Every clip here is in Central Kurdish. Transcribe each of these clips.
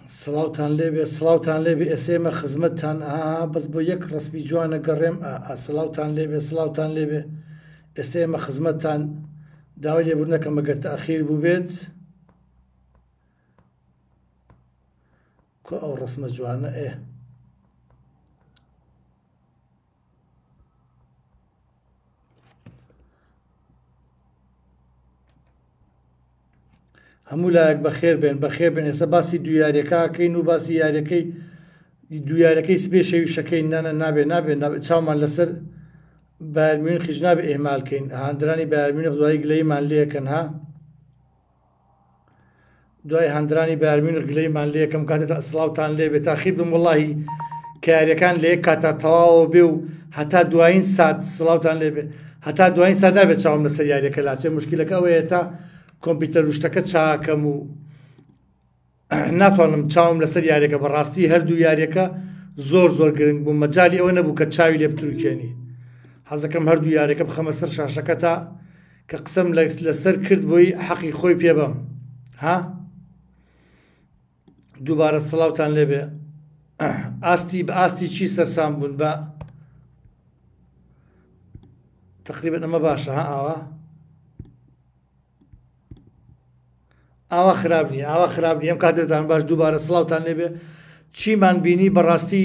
سڵاوتان لێبێ سڵاوتان لێبێ ئێسێمە خزمەتتان بەس بۆ یەک ڕسمی جوانە گەڕێم سڵاوتان لێبێ سڵاوتان لێبێ ئێسێمە خزمەتتان داوای لێبوورنەکەم ئەگەر تەئخیر بوو بێت کۆ ئەو ڕسمە جوانە هەموو لایەک بەخێر بێن ئێستا باسی دوویاریەکەکەین و باسی یاریەکەی دوویاریەکەی سبێ شەویشەکەی نابێ چاومان لەسەر بایر میونخیش نابێ ئێمالکەین هاندرانی بایر میونخ دوای گلەیمان لێکەن دوای هاندرانی بایر میونخ گلەیمان لێکەم کاتێک سڵاوتان لێبێت تاخیر بم وەڵاهی کە یاریەکان لە یەک کاتە تەواوە بێ و هەتا دوایین سات سڵاوتان لێبێ هەتا دوایین سات نابێت چاوم لەسەر یاریەکە لاچێ مشکلەکە ئەوەیە تا کۆمپیوتەر وشتەکە چاکەم و ناتوانم چاوم لەسەر یاریەکە بەڕاستی هەردوو یاریەکە زۆر گرنگ بوو مەجای ئەوە نەبوو کە چاوی لێ بتروکێنی حەزەکەم هەردوو یاریەکە بخەمە سەر شاشەکە تا کە قسەم لەسەر کرد بۆی حەقی خۆی پێ بەم دووبارە سڵاوتان لێبێ بە ئاستی چی سەرسام بوون بە تقریبەن ئەمە باشە ئاوا خراپ نیە ئەم کاتێتان باش دووبارە سڵاوتان لێبێ چیمان بینی بەڕاستی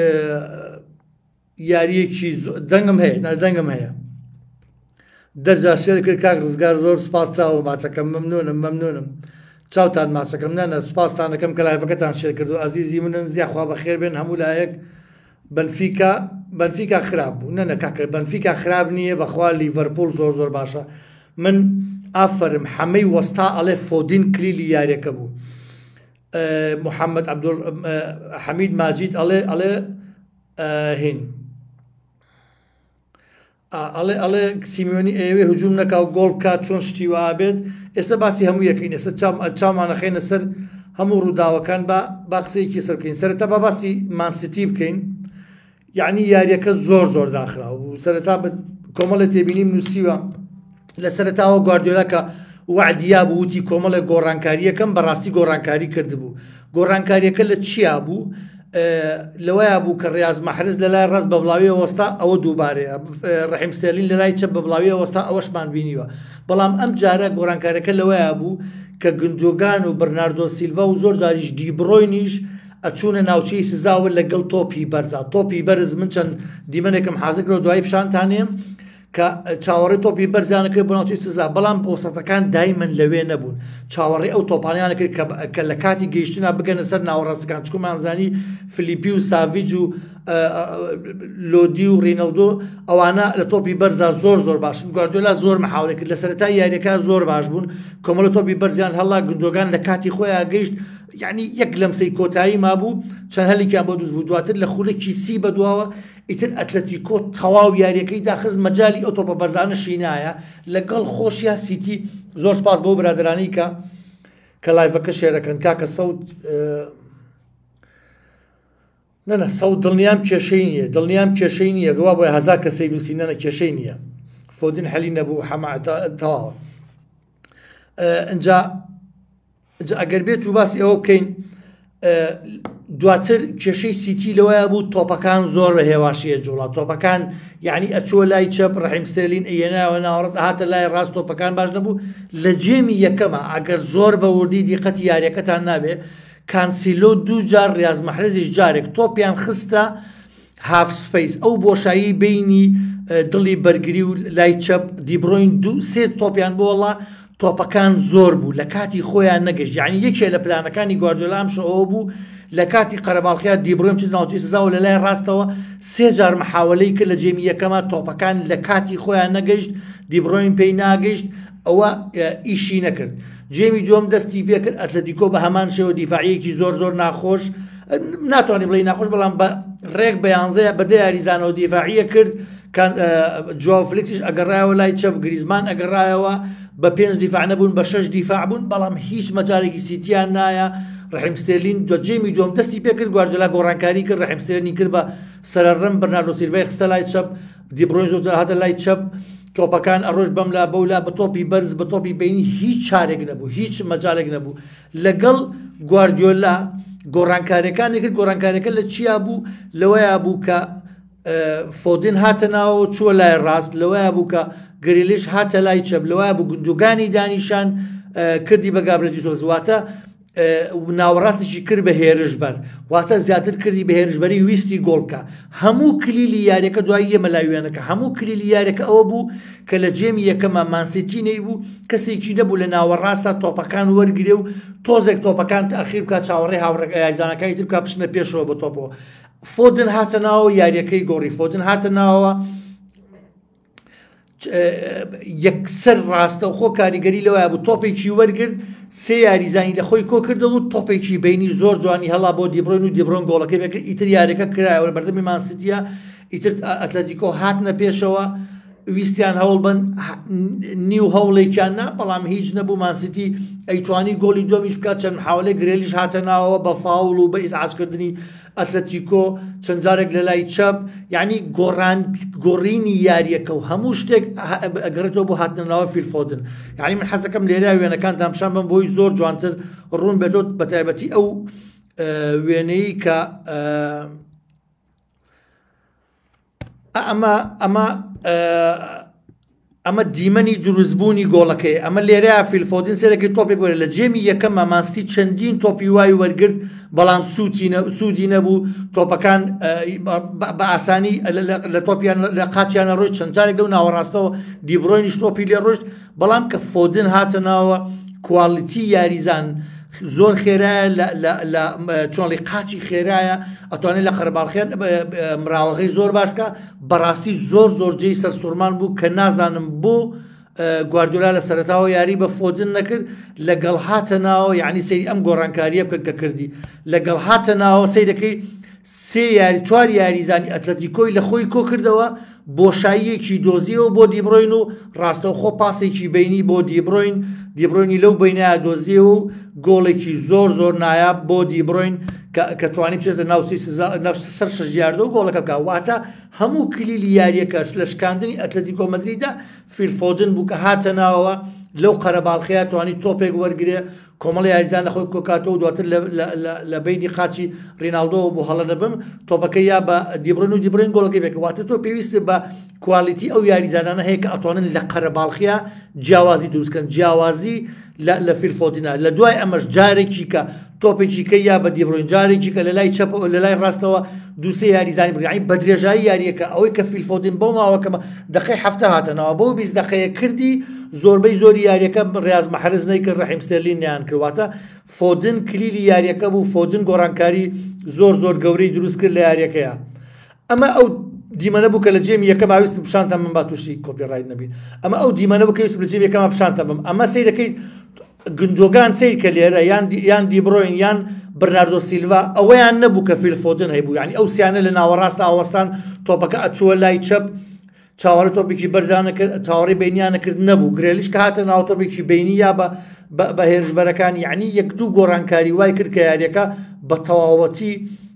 یاریەکی دەنگم هەیە دەرجا شێر کرد کاک ڕزگار زۆر سوپاس چاوە ماچەکەم مەمنونم چاوتان ماچەکەم نەنە سوپاستانەکەم کە لایڤەکەتان شێر کردو ئازیزی منن زیاخوا بەخێر بێن هەموو لایەک بەنفیکا خراپ بوو نەنە کاکە بەنفیکا خراپ نییە بەخوا لیڤەرپۆل زۆر باشە من ئافرم حەمەی وەستا ئەڵێ فۆدین کلیلی یاریەکە بوو محەممەد حەمید ماجید ئەڵێ هین ئەڵێ سیمیۆنی ئێوێ هجووم نەکا و گۆڵ بکات چۆن شتی وا بێت ئێستا باسی هەموو یەکەین ئێستا چاومانەخێنە سەر هەموو ڕووداوەکان با قسەیەکی سەر بکەین سەرەتا با باسی مانسیتی بکەین یعنی یاریەکە زۆر داخرا و سەرەتا کۆمەڵە تێبینیم نووسیوە لە سەرەتاوە گواردیۆلا کە وعدیا بوو وتی کۆمەڵە گۆڕانکاریەکەم بەڕاستی گۆڕانکاری کردبوو گۆڕانکاریەکە لە چیا بوو لەوەیە بوو کە ڕیاز مەحرز لە لای ڕاست بە بڵاوی وەستا ئەوە دووبارەیە ڕەحیم ستێرلین لە لای چەپ بە بڵاوی وەستا ئەوەشمان بینیوە بەڵام ئەم جارە گۆڕانکاریەکە لەوەیە بوو کە گنجۆگان و بەرناردۆ سیلڤا و زۆر جاریش دیبڕۆینیش ئەچوونە ناوچەی سزاوە لەگەڵ تۆپی بەرزا تۆپی بەرز من چەند دیمەنێکم حازرکەوە دوای پیشانتانێم کە چاوەڕێ تۆپی بەرزیانەکرد بۆ ناوچەی سزا بەڵام بۆسەتەکان دایمەن لەوێ نەبوون چاوەڕێ ئەو تۆپانیانە کرد کە لە کاتی گەیشتنا بگەنە سەر ناوەڕاستەکان چکومانزانی فلیپی و ساڤیج و لۆدی و ڕینەڵدۆ ئەوانە لە تۆپی بەرزا زۆر باشن گواردیۆلا زۆر محاولە کرد لە سەرەتای یاریەکە زۆر باش بوون کۆمەڵە تۆپی بەرزیان هەڵا گنجۆگان لە کاتی خۆیان گەیشت یعنی یەک لەمسەی کۆتایی مابوو چەند هەلێکیان بۆ دروست بوو دواتر لە خولێکی سی بەدواوە ئیتر ئەتلەتیکۆ تەواو یاریەکەی داخست مەجای ئەو تۆپە بەرزانەشی نایە لەگەڵ خۆشییا سیتی زۆر سپاس بۆ برادرانی کە لایڤەکە شێرەکەن کاکە سەوت نەنە سەوت دڵنیام کێشەی نییە گوا بۆی هەزار کەسەی نووسی نەنە کێشەی نییە فۆدین حەلی نەبوو تەواوە ئەنجا ئەگەر بێت و باسی ئەوە بکەین دواتر کێشەی سیتی لەوەیە بوو تۆپەکان زۆر بە هێواشیە جوڵات تۆپەکان یعنی ئەچوە لای چەپ ڕەحیم ستێرلین ئێناوە ناوەڕاست هاتە لای ڕاست تۆپەکان باش نەبوو لە جێمی یەکەمە ئەگەر زۆر بە وردی دیقەتی یاریەکەتان نابێ کانسیلۆ دوو جار ڕیاز مەحرزیش جارێک تۆپیان خستە هاف سپەیس ئەو بۆشایی بینی دڵی بەرگری و لای چەپ دیبڕۆین سێ تۆپیان بۆ وەڵا تۆپەکان زۆر بوو لە کاتی خۆیان نەگەشت یعنی یەکێ لە پلانەکانی گواردیۆلا ئەمشە ئەوە بوو لە کاتی قەرەباڵغیا دیبڕۆیم چ ناوچەی سزاوە لە لای ڕاستەوە سێ جار محاولەی کرد لە جێمی یەکەمە تۆپەکان لە کاتی خۆیان نەگەشت دیبڕۆیم پێی ناگەشت ئەوە ئیشی نەکرد جێمی دووەم دەستی پێ کرد ئەتلەتیکۆ بە هەمان شێوە دیفاعیەکی زۆر ناخۆش ناتوانانی بڵێ ناخۆش بەڵام بە ڕێک بە 11 بەدە یاریزانەوە دیفاعیە کرد جواو فلیکسیش ئەگەڕایەوە لای چەپ گریزمان ئەگەڕایەوە بە 5 دیفاع نەبوون بە 6 دیفاع بوون بەڵام هیچ مەجارێکی سیتیان نایە ڕەحیم ستێرلین جێمی دووەم دەستی پێ کرد گواردیۆلا گۆڕانکاری کرد ڕەحیم ستێرلین کرد بە سەرەڕەم بەرناردۆ سیلڤای خستە لای چەپ دیبڕۆین زۆر هاتە لای چەپ تۆپەکان ئەڕۆژ بەم لا بەولا بە تۆپی بەرز بە تۆپی بینی هیچ چارێک نەبوو هیچ مەجالێک نەبوو لەگەڵ گواردیۆلا گۆڕانکاریەکانی کرد گۆڕانکاریەکە لە چیا بوو لەوەیە بوو کە فۆدن هاتە ناوە چووە لای ڕاست لەوەیە بوو کە گریلیش هاتە لای چەپ لەوەیە بوو گوندوگانی دانیشان کردی بە گابرە جیسۆس واتە ناوەڕاستێکی کرد بە هێرشبەر واتە زیاتر کردی بە هێرشبەری ویستی گۆڵکە هەموو کلیلی یاریەکە دوای ئێمە لاوێنەکە هەموو کلیلی یاریەکە ئەوە بوو کە لە جێمی یەکەمە مانسیتی نەیبوو کەسێکی نەبوو لە ناوەڕاستە تۆپەکان وەرگرێ و تۆزێک تۆپەکان تەخیر بکات چاوەڕێی یاریزانەکانی تر بکات بچنە پێشەوە بە تۆپەوە فۆدن هاتە ناوە یاریەکەی گۆڕی فۆدن هاتە ناوە یەکسەر ڕاستە و خۆ کاریگەری لەوەیە بوو تۆپێکی وەرگرت سێ یاریزانی لە خۆی کۆ کردەوە و تۆپێکی بینی زۆر جوانی هەڵا بۆ دیبڕۆین و دیبڕۆن گۆڵەکەی بێکرد ئیتر یاریەکە کرایەوە بەردەمی مانسیتیە ئیتر ئەتلەتیکۆ هاتنە پێشەوە ویستیان هەوڵ بن نیو هەوڵێکیان نا بەڵام هیچ نەبوو مانسیتی ئەیتوانی گۆڵی دومیش بکات چەند محاولەی گرێلیش هاتە ناوەوە بە فاوڵ و بە ئیسعاجکردنی ئەتلەتیکۆ چەند جارێک لە لای چەپ یعنی گۆڕینی یاریەکە و هەموو شتێک ئەگەڕێتەوە بۆ هاتنە ناوە فیل فۆدن یعنی من حەزەکەم لێرە وێنەکان تامشان بم بۆی زۆر جوانتر ڕوون بێتەوە بە تایبەتی ئەو وێنەی کە ئەمە دیمەنی دروستبوونی گۆڵەکەی ئەمە لێرەیە فیلفۆدن سێرەکەی تۆپێک وەرە لە جێمی یەکەم مامانستی چەندین تۆپی وای وەرگرت بەڵام سوودی نەبوو تۆپەکان بە ئاسانی لە تۆپیان لە قاچیانە ڕۆژ چەند جارێک لەو ناوەڕاستەوە دیبڕۆینیش تۆپی لێ ڕۆشت بەڵام کە فۆدن هاتە ناوە کواڵیتی یاریزان زۆر خێرایە لە چۆنڵی قاچی خێرایە ئەتوانێت لە خەرباڵخێن مراوەغی زۆر باشکە بەڕاستی زۆر جێی سەر سوورمان بوو کە نازانم بۆ گواردیۆلا لە سەرەتاوە یاری بە فۆدن نەکرد لەگەڵ هاتە ناوە یعنی سەیری ئەم گۆڕانکاریە بکرد کە کردی لەگەڵ هاتە ناوە سەیرەکەی چوار یاریزانی ئەتلەتیکۆی لە خۆی کۆ کردەوە بۆشاییەکی دۆزیەوە بۆ دیبڕۆین و ڕاستەوخۆ پاسێکی بینی بۆ دیبڕۆینی لەو بینایە دۆزیەوە و گۆڵێکی زۆر نایاب بۆ دیبڕۆین کە توانی بچێتە سەر 6 یاردە و گۆڵەکە بکە واتە هەموو کلیلی یاریەکەش لە شکاندنی ئەتلەتیکۆ مەدریددا فیل فۆدن بوو کە هاتە ناوەوە لەو قەرەباڵخەیە توانی تۆپێک وەرگێ کۆمەڵی یاریزان لە خۆی کۆکاتەوە دواتر لە بینی خاچی ڕیناڵدۆ بۆ هەڵە دەبم تۆپەکە یا بە دیبڕین گۆڵەکەی بێک واتە تۆ پێویستە بە کوالیتی ئەو یاریزانانە هەیە کە ئەتوانن لە قەرەباڵخەیە جیاوازی دروستکەن جیاوازی لە فیلفۆدینە لە دوای ئەمەش جارێکی کە تۆپێکی کە یا بە دیبڕۆین جارێکی کە لە لای ڕاستەوە دووسێ یاریزانی بڕیانی بە درێژایی یاریەکە ئەوەی کە فیلفۆدین بۆ ماوەکەمە دقەی هەفتە هاتەنەوە بۆ 20 دقەیە کردی زۆربەی زۆری یاریەکە ڕاز مەحرز نەیکرد ڕەحیم ستێرلینیان کردواتە فۆدن کلیلی یاریەکە بوو فۆدن گۆڕانکاری زۆر گەورەی دروست کرد لە یاریەکەیە ئەمە ئەو دیمەنە بوو کە لە جێمی یەکەم ئاویستم پیشانتان من با تووشی کۆپیڕایت نەبین ئەمە ئەو دیمەنە بوو کە ویستم لە جێمی یەکەمە پیشانتان بم ئەمە سەیرەکەی گندۆگان سیر کە لێرە یان دیبڕۆین یان برناردۆ سیلڤا ئەوەیان نەبوو کە فیل فۆدن هەیبوو یعنی ئەو سیانە لە ناوەڕاستە ئاوەستان تۆپەکە ئەچووە لای چەپ چاوەڕێ تۆپێکی بەرزانە کرد تاوەڕێی بینیانە کرد نەبوو گرێلیش کە هاتە ناو تۆپێکی بینی یا بە هێرشبەرەکان یعنی یەک دوو گۆڕانکاری وای کرد کە یاریەکە بە تەواوەتی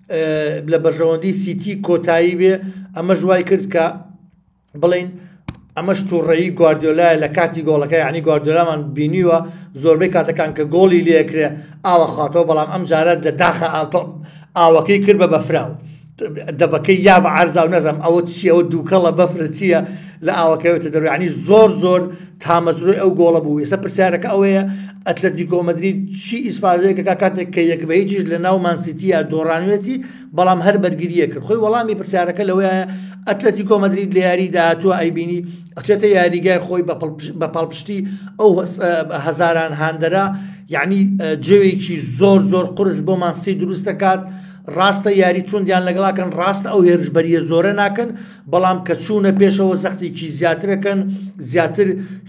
لە بەرژەوەندی سیتی کۆتایی بێ ئەمە ژوای کرد کە بڵین ئەمەش تووڕێی گواردیۆلایە لە کاتی گۆڵەکە یعنی گواردیۆلامان بینیوە زۆربەی کاتەکان کە گۆڵی لێکرێ ئاوە خاتەوە بەڵام ئەم جارە داخە ئاوەکەی کرد بە بەفراو دەبەکەی یا بە عەرزا و نەزەم ئەوە چیە ئەوە دووکەڵە بەفرە چییە لە ئاوەکەوێتە دەرو یعنی زۆر تامەزرۆی ئەو گۆڵە بوو ئێستا پرسیارەکە ئەوەیە ئەتلەتیکۆ مەدرید چی ئیسفادەیەکە کاتێک کە یەک بە هیچیش لە ناو مانسیتیە دۆڕانوێتی بەڵام هەر بەرگریە کرد خۆی وەڵامی پرسیارەکە لەوەیە ئەتلەتیکۆ مەدرید لە یاری داهاتووە ئەیبینی ئەچێتە یاریگای خۆی بە پاڵپشتی ئەو هەزاران هاندەرە یعنی جێوێکی زۆر قرس بۆ مانسیتی دروست دەکات ڕاستە یاری چوندیان لەگەڵاکەن ڕاستە ئەو هێرشبەریە زۆرە ناکەن بەڵام کە چوونە پێشەوە زەختێکی زیاترەکەن زیاتر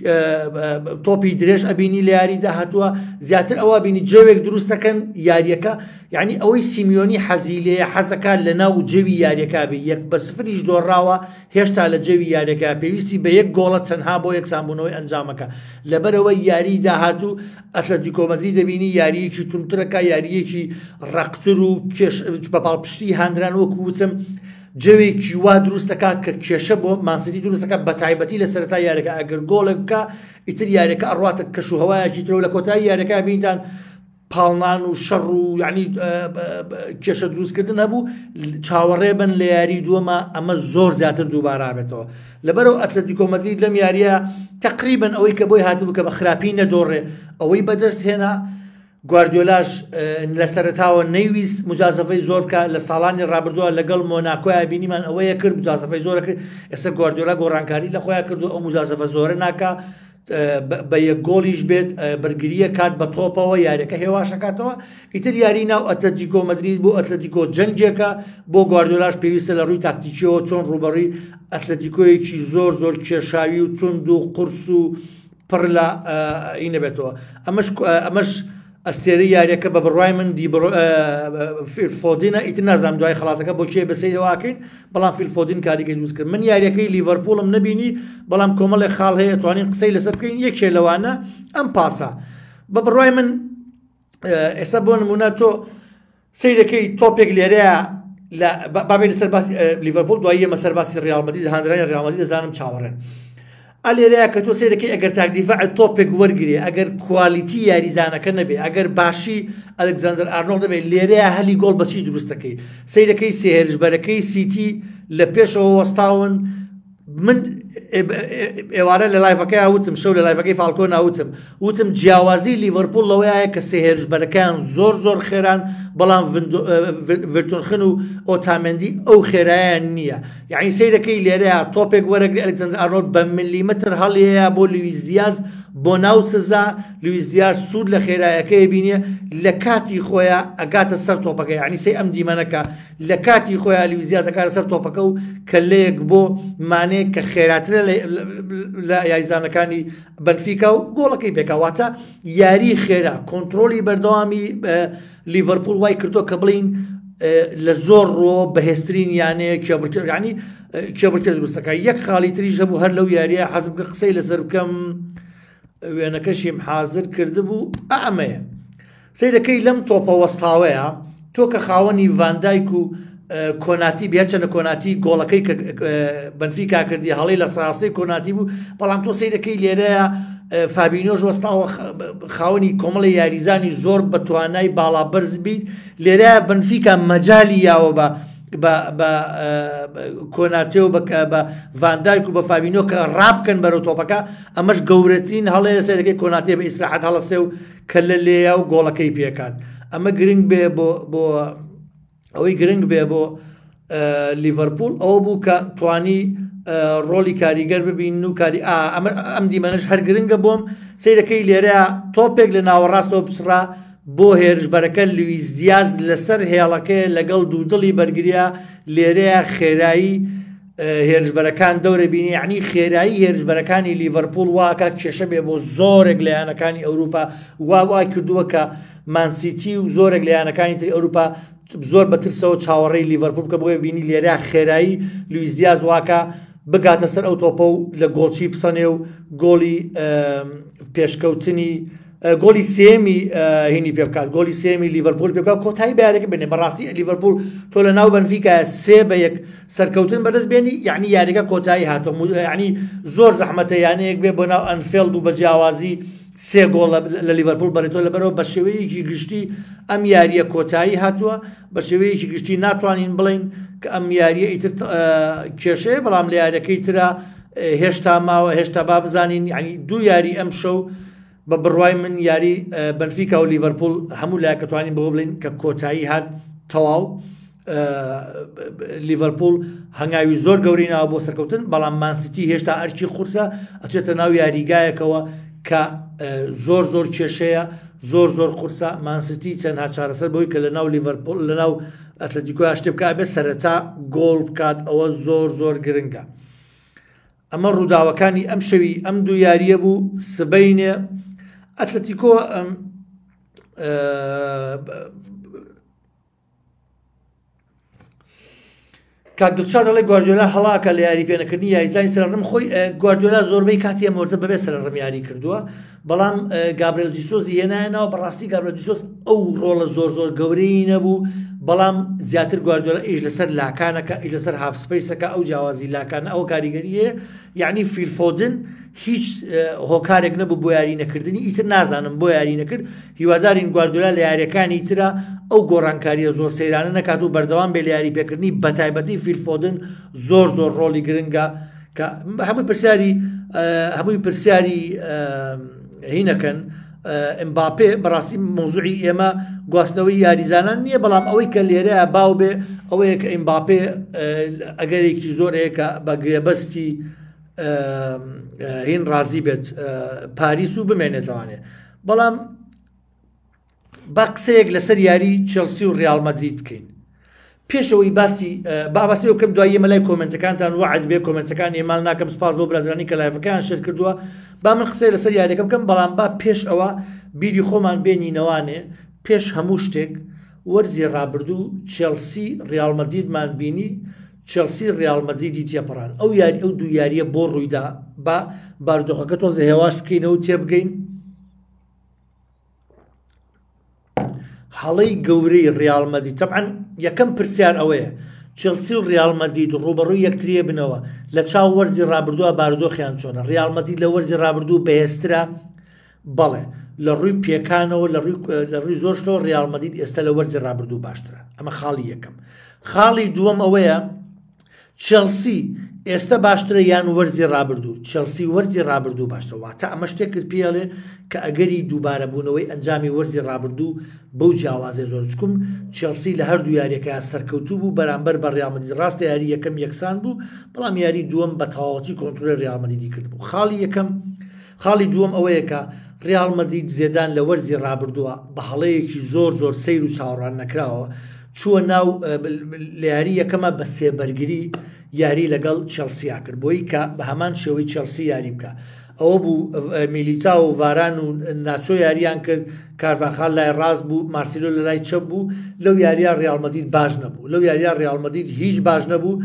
تۆپی درێژ ئەبینی لە یاریدا هاتووە زیاتر ئەوە بینی جێوێک دروستەکەن یاریەکە یعنی ئەوەی سیمیۆنی حەزیلەیە حەزەکان لە ناو جێوی یاریەکە بێ 1-0 دۆڕاوە هێشتا لە جێوی یاریەکە پێویستی بە یەک گۆڵە تەنها بۆ یەکسانبوونەوەی ئەنجامەکە لەبەرەوەی یاری داهاتوو ئەتلەتیکۆ مەدرید دەبینی یاریەکی تونترەکە یاریەکی ڕەقتر و بە پاڵپشتی هاندران وەکو وتم جەوێکی وا دروستەکە کە کێشە بۆ مانسیتی دروستەکە بە تایبەتی لە سەرەتا یاریەکە ئەگەر گۆڵێک بکە ئیتر یاریەکە ئەڕواتە کەش و هەوایەکی ترەوە لە کۆتایی یاریەکە بینیتان پاڵنان و شەڕ و یعنی کێشە دروستکردن هەبوو چاوەڕێ بن لە یاری دووەمە ئەمە زۆر زیاتر دووبارا بێتەوە لەبەرەوە ئەتلەتیکۆ مەدرید لەم یاریە تقریبن ئەوەی کە بۆی هاتبوو کە بە خراپی نەدۆڕێ ئەوەی بەدەست هێنا گواردیۆلاش لە سەرەتاوە نەیویست مجازەفەی زۆر بکە لە ساڵانی ڕابردووە لەگەڵ مۆناکۆیە بینیمان ئەوەیە کرد مجازەفەی زۆرە کرد ئێستا گواردیۆلا گۆڕانکاری لە خۆیان کردو ئەو مجازەفە زۆرە ناکە بە یەک گۆڵیش بێت بەرگریە کات بە تۆپەوە یاریەکە هێواشەکاتەوە ئیتر یاری ناو ئەتلەتیکۆ مەدرید بۆ ئەتلەتیکۆ جەنگێکە بۆ گواردیۆلاش پێویستە لە ڕووی تاکتیکیەوە چۆن ڕوبەڕی ئەتلەتیکۆیەکی زۆر زۆر کێشاوی و تند و قورس و پڕ لە ئینە بێتەوە ئەمەش ئەستێرە یاریەکە بە بڕوای من فیلفۆدینە ئیتر نازانم دوای خڵاتەکە بۆ کێ بەسەیرەواکەین بەڵام فیلفۆدین کاریگەی دروست کرد من یاریەکەی لیڤەرپوڵم نبینی بەڵام کۆمەڵی خاڵ هەیە توانین قسەی لەسەر بکەین یەکێ لەوانە ئەم پاسە بە بڕوای من ئێستا بۆ نمونە تۆ سەیرەکەی تۆپێک لێرەیە بابێت لەسەر باسی لیڤەرپوڵ دوای ئێمە سەر باسی ڕیال مەدرید هاندرانی ڕیال مەدرید دەزانم چاوەڕێن ئەلێرەیە کە تۆ سیرەکەی ئەگەر تاکدیفاع تۆپێک وەرگێ ئەگەر کوالیتی یاریزانەکە نەبێ ئەگەر باشی ئەلێکزاندەر ئارنۆڵد دەبێت لێرەیە هەلی گۆڵ بەچی دروستەکەی سیرەکەی سێهێرشبەرەکەی سیتی لە پێشەوە وەستاون من ئێوارە لە لایڤەکەی وتم شەو لە لایڤەکەی فالکۆ ناوتم وتم جیاوازی لیڤەرپوڵ لەوەیە کە سێهێرشبەرەکەیان زۆر زۆر خێران بەڵام ڤرتونخن و ئۆتامەندی ئەو خێرایان نییە یعنی سیرەکەی لێرەیە تۆپێک وەرەگری ئەلێکزاندەر ئارنۆڵد بە میلیمەتر هەڵەیە بۆ لویس دیاز بۆ ناو سزا لویس دیاز سوود لە خێرایەکەی بینێ لە کاتی خۆیان ئەگاتە سەر تۆپەکە یعنی سێ ئەم دیمەنەکە لە کاتی خۆیان لویس دیاز ئەگاتە سەر تۆپەکە و کەلەیەک بۆ مانێ کە خێراترە لە یاریزانەکانی بەنفیکا و گۆڵەکەی پێکەواتە یاری خێرا کۆنتترۆلی بەردەوامی لیڤەرپوڵ وای کردو کە بڵین لە زۆر ڕۆ بەهێسترین یانەیە ینی کێبڕکە دروستەکە یەک خاڵی تریش هەبوو هەر لەو یاریە حەزم کرد قسەی لەسەر بکەم وێنەکەشیم حازر کردبوو ئەمەیە سیرەکەی لەم تۆپە وەستاوەیە تۆ کە خاوەنی ڤاندایک و کۆناتی بیاچەنە کۆناتی گۆڵەکەی کە بەنفیکا کردی هەڵەی لە سەراسەی کۆناتی بوو بەڵام تۆ سیرەکەی لێرەیە فابینۆژ وەستاوە خاوەنی کۆمەڵی یاریزانی زۆر بە توانای باڵا بەرز بیت لێرەیە بەنفیکا مەجالی یاوە بە کۆناتێ و بە ڤاندایک و بە فابینۆ کە ڕابکەن بەرەو تۆپەکە ئەمەش گەورەترین هەڵەیە سیرەکەی کۆناتێ بە ئیسراحەت هەڵەسێ و کە لە لێیە و گۆڵەکەی پێکات ئەمە گرنگ بێ بۆ ئەوەی گرنگ بێ بۆ لیڤەرپوڵ ئەوە بوو کە توانی ڕۆلی کاریگەر ببین و کاری ئەم دیمەنش هەر گرنگە بۆم سیرەکەی لێرەیە تۆپێک لە ناوەڕاستەوە پچڕا بۆ هێرشبەرەکە لویس دیاز لەسەر هێڵەکەی لەگەڵ دوودڵی بەرگریە لێرەیە خێرایی هێرشبەرەکان دەورە بینی یعنی خێرایی هێرشبەرەکانی لیڤەرپوڵ واکە کێشە بێ بۆ زۆرێک لە یانەکانی ئەوروپا وای کردووە کە مانسیتی و زۆرێک لە یانەکانی تری ئەوروپا زۆر بەترسەوە چاوەڕێی لیڤەرپوڵ بکە بۆیە بینی لێرە خێرایی لویس دیاز واکە بگاتە سەر ئەو تۆپە و لە گۆڵچی بسەنێ و گۆڵی پێشکەوتنی گۆڵی سێمی هینی پێ بکات گۆڵی سێمی لیڤەرپوڵ پێ بکات کۆتایی بارێکە بێنێ بەڕاستی لیڤەرپوڵ تۆ لە ناو بەنفیکا 3-1 سەرکەوتن بەدەست بێنی یعنی یاریەکە کۆتایی هاتۆ یعنی زۆر زەحمەتە یانەیەک بێ بۆ ناو ئەنفیلد و بە جیاوازی 3 گۆڵ لە لیڤەرپوڵ بەرێتەوە لەبەرەوە بە شێوەیەکی گشتی ئەم یاریە کۆتایی هاتووە بە شێوەیەکی گشتی ناتوانین بڵین کە ئەم یاریە ئیتر کێشەیە بەڵام لە یاریەکەی ترە هێشتا ماوە هێشتا با بزانین یعنی دوو یاری ئەم شەو بە بڕوای من یاری بەنفیکا و لیڤەرپوڵ هەموو لایەکە توانین بۆ بڵین کە کۆتایی هات تەواو لیڤەرپوڵ هەنگاوی زۆر گەوری ناوە بۆ سەرکەوتن بەڵام مانسیتی هێشتا ئەرکی قورسە ئەچێتە ناو یاریگایەکەوە کە زۆر زۆر کێشەیە زۆر قورسە مانسیتی چەندها چارەسەر بۆی کە لە ناو لیڤەرپوڵ لە ناو ئەتلەتیکۆ شتێ بکات بێت سەرەتا گۆڵ بکات ئەوە زۆر گرنگە ئەمە ڕووداوەکانی ئەم شەوی ئەم دوو یاریە بوو سبەینێ ئەتلەتیکۆ کاک دڵشاد دەڵێ گواردیۆلا هەڵاکە لە یاری پێنەکردنی یاریزانی سەرڕم خۆی گواردیۆلا زۆربەی کاتی ئەمەوەرزە بەبێ سەرڕم یاری کردووە بەڵام گابرێل جیسۆزی هێنایەنەوە بەڕاستی گابرێل جیسۆز ئەو ڕۆڵە زۆر گەورەی نەبوو بەڵام زیاتر گواردیۆلا ئیش لەسەر لاکانەکە ئیش لەسەر هافسپەیسەکە ئەو جیاوازی لاکانە ئەو کاریگەریە یعنی فیلفۆدن هیچ هۆکارێک نەبوو بۆ یاری نەکردنی ئیتر نازانم بۆ یاری نەکرد هیوادارین گواردیۆلا لە یاریەکانی ترە ئەو گۆڕانکاریە زۆر سەیرانە نەکات و بەردەوام بێ لە یاری پێکردنی بەتایبەتی فیلفۆدن زۆر ڕۆڵی گرنگە کە هەمووی پرسیاری هینەکەن ئەمباپێ بەڕاستی مۆزوعی ئێمە گواستنەوەی یاریزانان نییە بەڵام ئەوەی کە لێرەیە باو بێ ئەوەیە کە ئەمباپێ ئەگەرێکی زۆرەیە کە بە گرێبەستی هین ڕازی بێت پاریس و بمێنێتوانێ بەڵام با قسەیەک لەسەر یاری چێلسی و ڕیال مەدرید بکەین پێشەوەی باسی ئەو کەم دوای مەلای کۆمنتەکانتان وعد بێ کۆمنتەکان ئێمال ناکەم سپاس بۆ برادرانی کە لایڤەکان شێر کردووە با من قسەی لەسەر یاریەکە بکەم بەڵام با پێش ئەوە بیری خۆمان بێنینەوانێ پێش هەموو شتێک وەرزی ڕابردوو چێلسی ڕیال مەدریدمان بینی چێلسی ڕیال مەدریدی تێپەڕان ئەو دوو یاریە بۆ ڕوویدا با بارودۆخەکە تۆزە هێواش بکەینەوە تێبگەین هەڵەی گەورەی ڕیال مەدرید تەبعەن یەکەم پرسیار ئەوەیە چێلسی و ڕیال مەدرید ڕوبەڕووی یەکتریە بنەوە لە چاو وەرزی ڕابردووە بارودۆخیان چۆنە ڕیال مەدرید لە وەرزی ڕابردوو بەهێزترە بەڵێ لە ڕووی پێکانەوە لە ڕووی زۆر شتەوە ڕیال مەدرید ئێستا لە وەرزی ڕابردوو باشترە ئەمە خاڵی یەکەم خاڵی دووەم ئەوەیە چێلسی ئێستا باشترە یان وەرزی ڕابردوو چێلسی وەرزی ڕابردوو باشترە واتە ئەمە شتێک کرد پێڵێ کە ئەگەری دووبارە بوونەوەی ئەنجامی وەرزی ڕابردوو بەو جیاوازێ زۆر چکم چێلسی لە هەردوو یاریەکە سەرکەوتوو بوو بەرامبەر بە ڕیال مەدرید ڕاستە یاری یەکەم یەکسان بوو بەڵام یاری دووەم بە تەواوەتی کۆنتڕۆلی ڕیال مەدریدی کرد بوو خاڵی دووەم ئەوەیە کە ڕیال مەدرید زێدان لە وەرزی ڕابردووە بە هەڵەیەکی زۆر سەیر و چاوەڕوان نەکراوە چووە ناو لە یاری یەکەمە بە سێبەرگری یاری لەگەڵ چێلسیا کرد بۆی کە بە هەمان شێوەی چێلسی یاری بکە ئەوە بوو میلیتا و ڤاران و ناچۆ یاریان کرد کارڤاخال لای ڕاست بوو مارسیلۆ لە لای چەپ بوو لەو یاریە ڕیال مەدرید باش نەبوو لەو یاریە ڕیال مەدرید هیچ باش نەبوو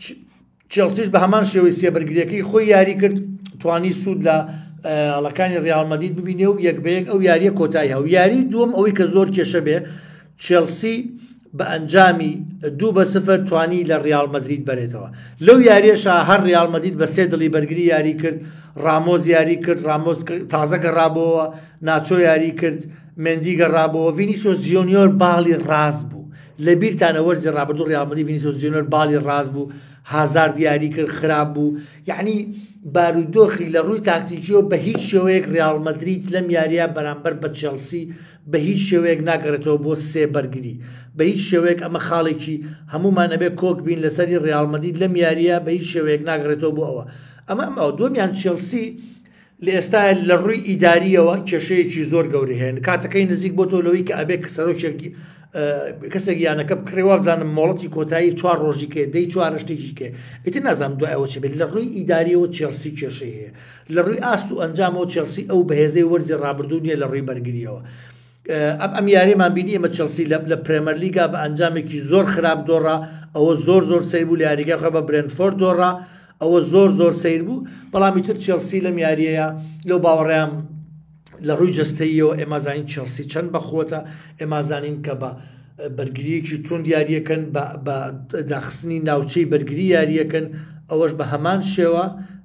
چێلسیش بە هەمان شێوەی سێبەرگریەکەی خۆی یاری کرد توانی سوود لە هەڵەکانی ڕیال مەدرید ببینێ و یەک بە یەک ئەو یاریە کۆتایی هەو یاری دووەم ئەوەی کە زۆر کێشە بێ چێلسی بە ئەنجامی 2-0 توانی لە ڕیال مەدرید بەرێتەوە لەو یاریێشە هەر ڕیال مەدرید بە سێ دڵی بەرگری یاری کرد ڕامۆز یاری کرد ڕامۆز تازە گەڕابەوە ناچۆ یاری کرد مندی گەڕابەوە ڤینیسیۆس جیۆنیۆر باڵی ڕاست بوو لە بیرتانە وەرزی ڕابردوو ڕیال مەدرید ڤینیسیۆس جیۆنیۆر باڵی ڕاست بوو هازارد یاری کرد خراپ بوو یعنی بارودۆخی لە ڕووی تاکتیکیەوە بە هیچ شێوەیەک ڕیال مەدرید لەم یاریە بەرامبەر بە چێلسی بە هیچ شێوەیەک ناگەڕێتەوە بۆ سێ بەرگری بە هیچ شێوەیەک ئەمە خاڵێکی هەمومان ئەبێ کۆک بین لەسەری ڕیال مەدرید لەم یاریە بە هیچ شێوەیەک ناگەڕێتەوە بۆ ئەوە ئەمە دووەمیان چێلسی لە ئێستا لە ڕووی ئیداریەوە کێشەیەکی زۆر گەورەی هەیە کاتەکەی نزیک بۆ تۆ لەوەی کە ئەبێ سەرۆکێکی کەسێک یانەکە بکڕێوە بزانم مۆڵەتی کۆتایی 4 ڕۆژی کێ دەی 4 شتێکی کێ ئیتر نازانم دوایەوە چ بێت لە ڕووی ئیداریەوە چێلسی کێشەی هەیە لە ڕووی ئاست و ئەنجامەوە چێلسی ئەو بەهێزەی وەرزی ڕابردوو نیە لە ڕووی بەرگریەوە ئەم یاریمان بینی ئێمە چێلسی لە پرێمەر لیگا بە ئەنجامێکی زۆر خراپ دۆڕا ئەوە زۆر سەیر بوو لە یاریگە خە بە برێنفۆرد دۆڕا ئەوە زۆر سەیر بوو بەڵامی تر چێلسی لەم یاریەیە لەو باوەڕیان لە ڕووی جەستەییەوە ئێمازانین چێلسی چەند بەخۆتە ئێمازانین کە بە بەرگریەکی چۆن یاریەکەن بە داخستنی ناوچەی بەرگری یاریەکەن ئەوەش بە هەمان شێوە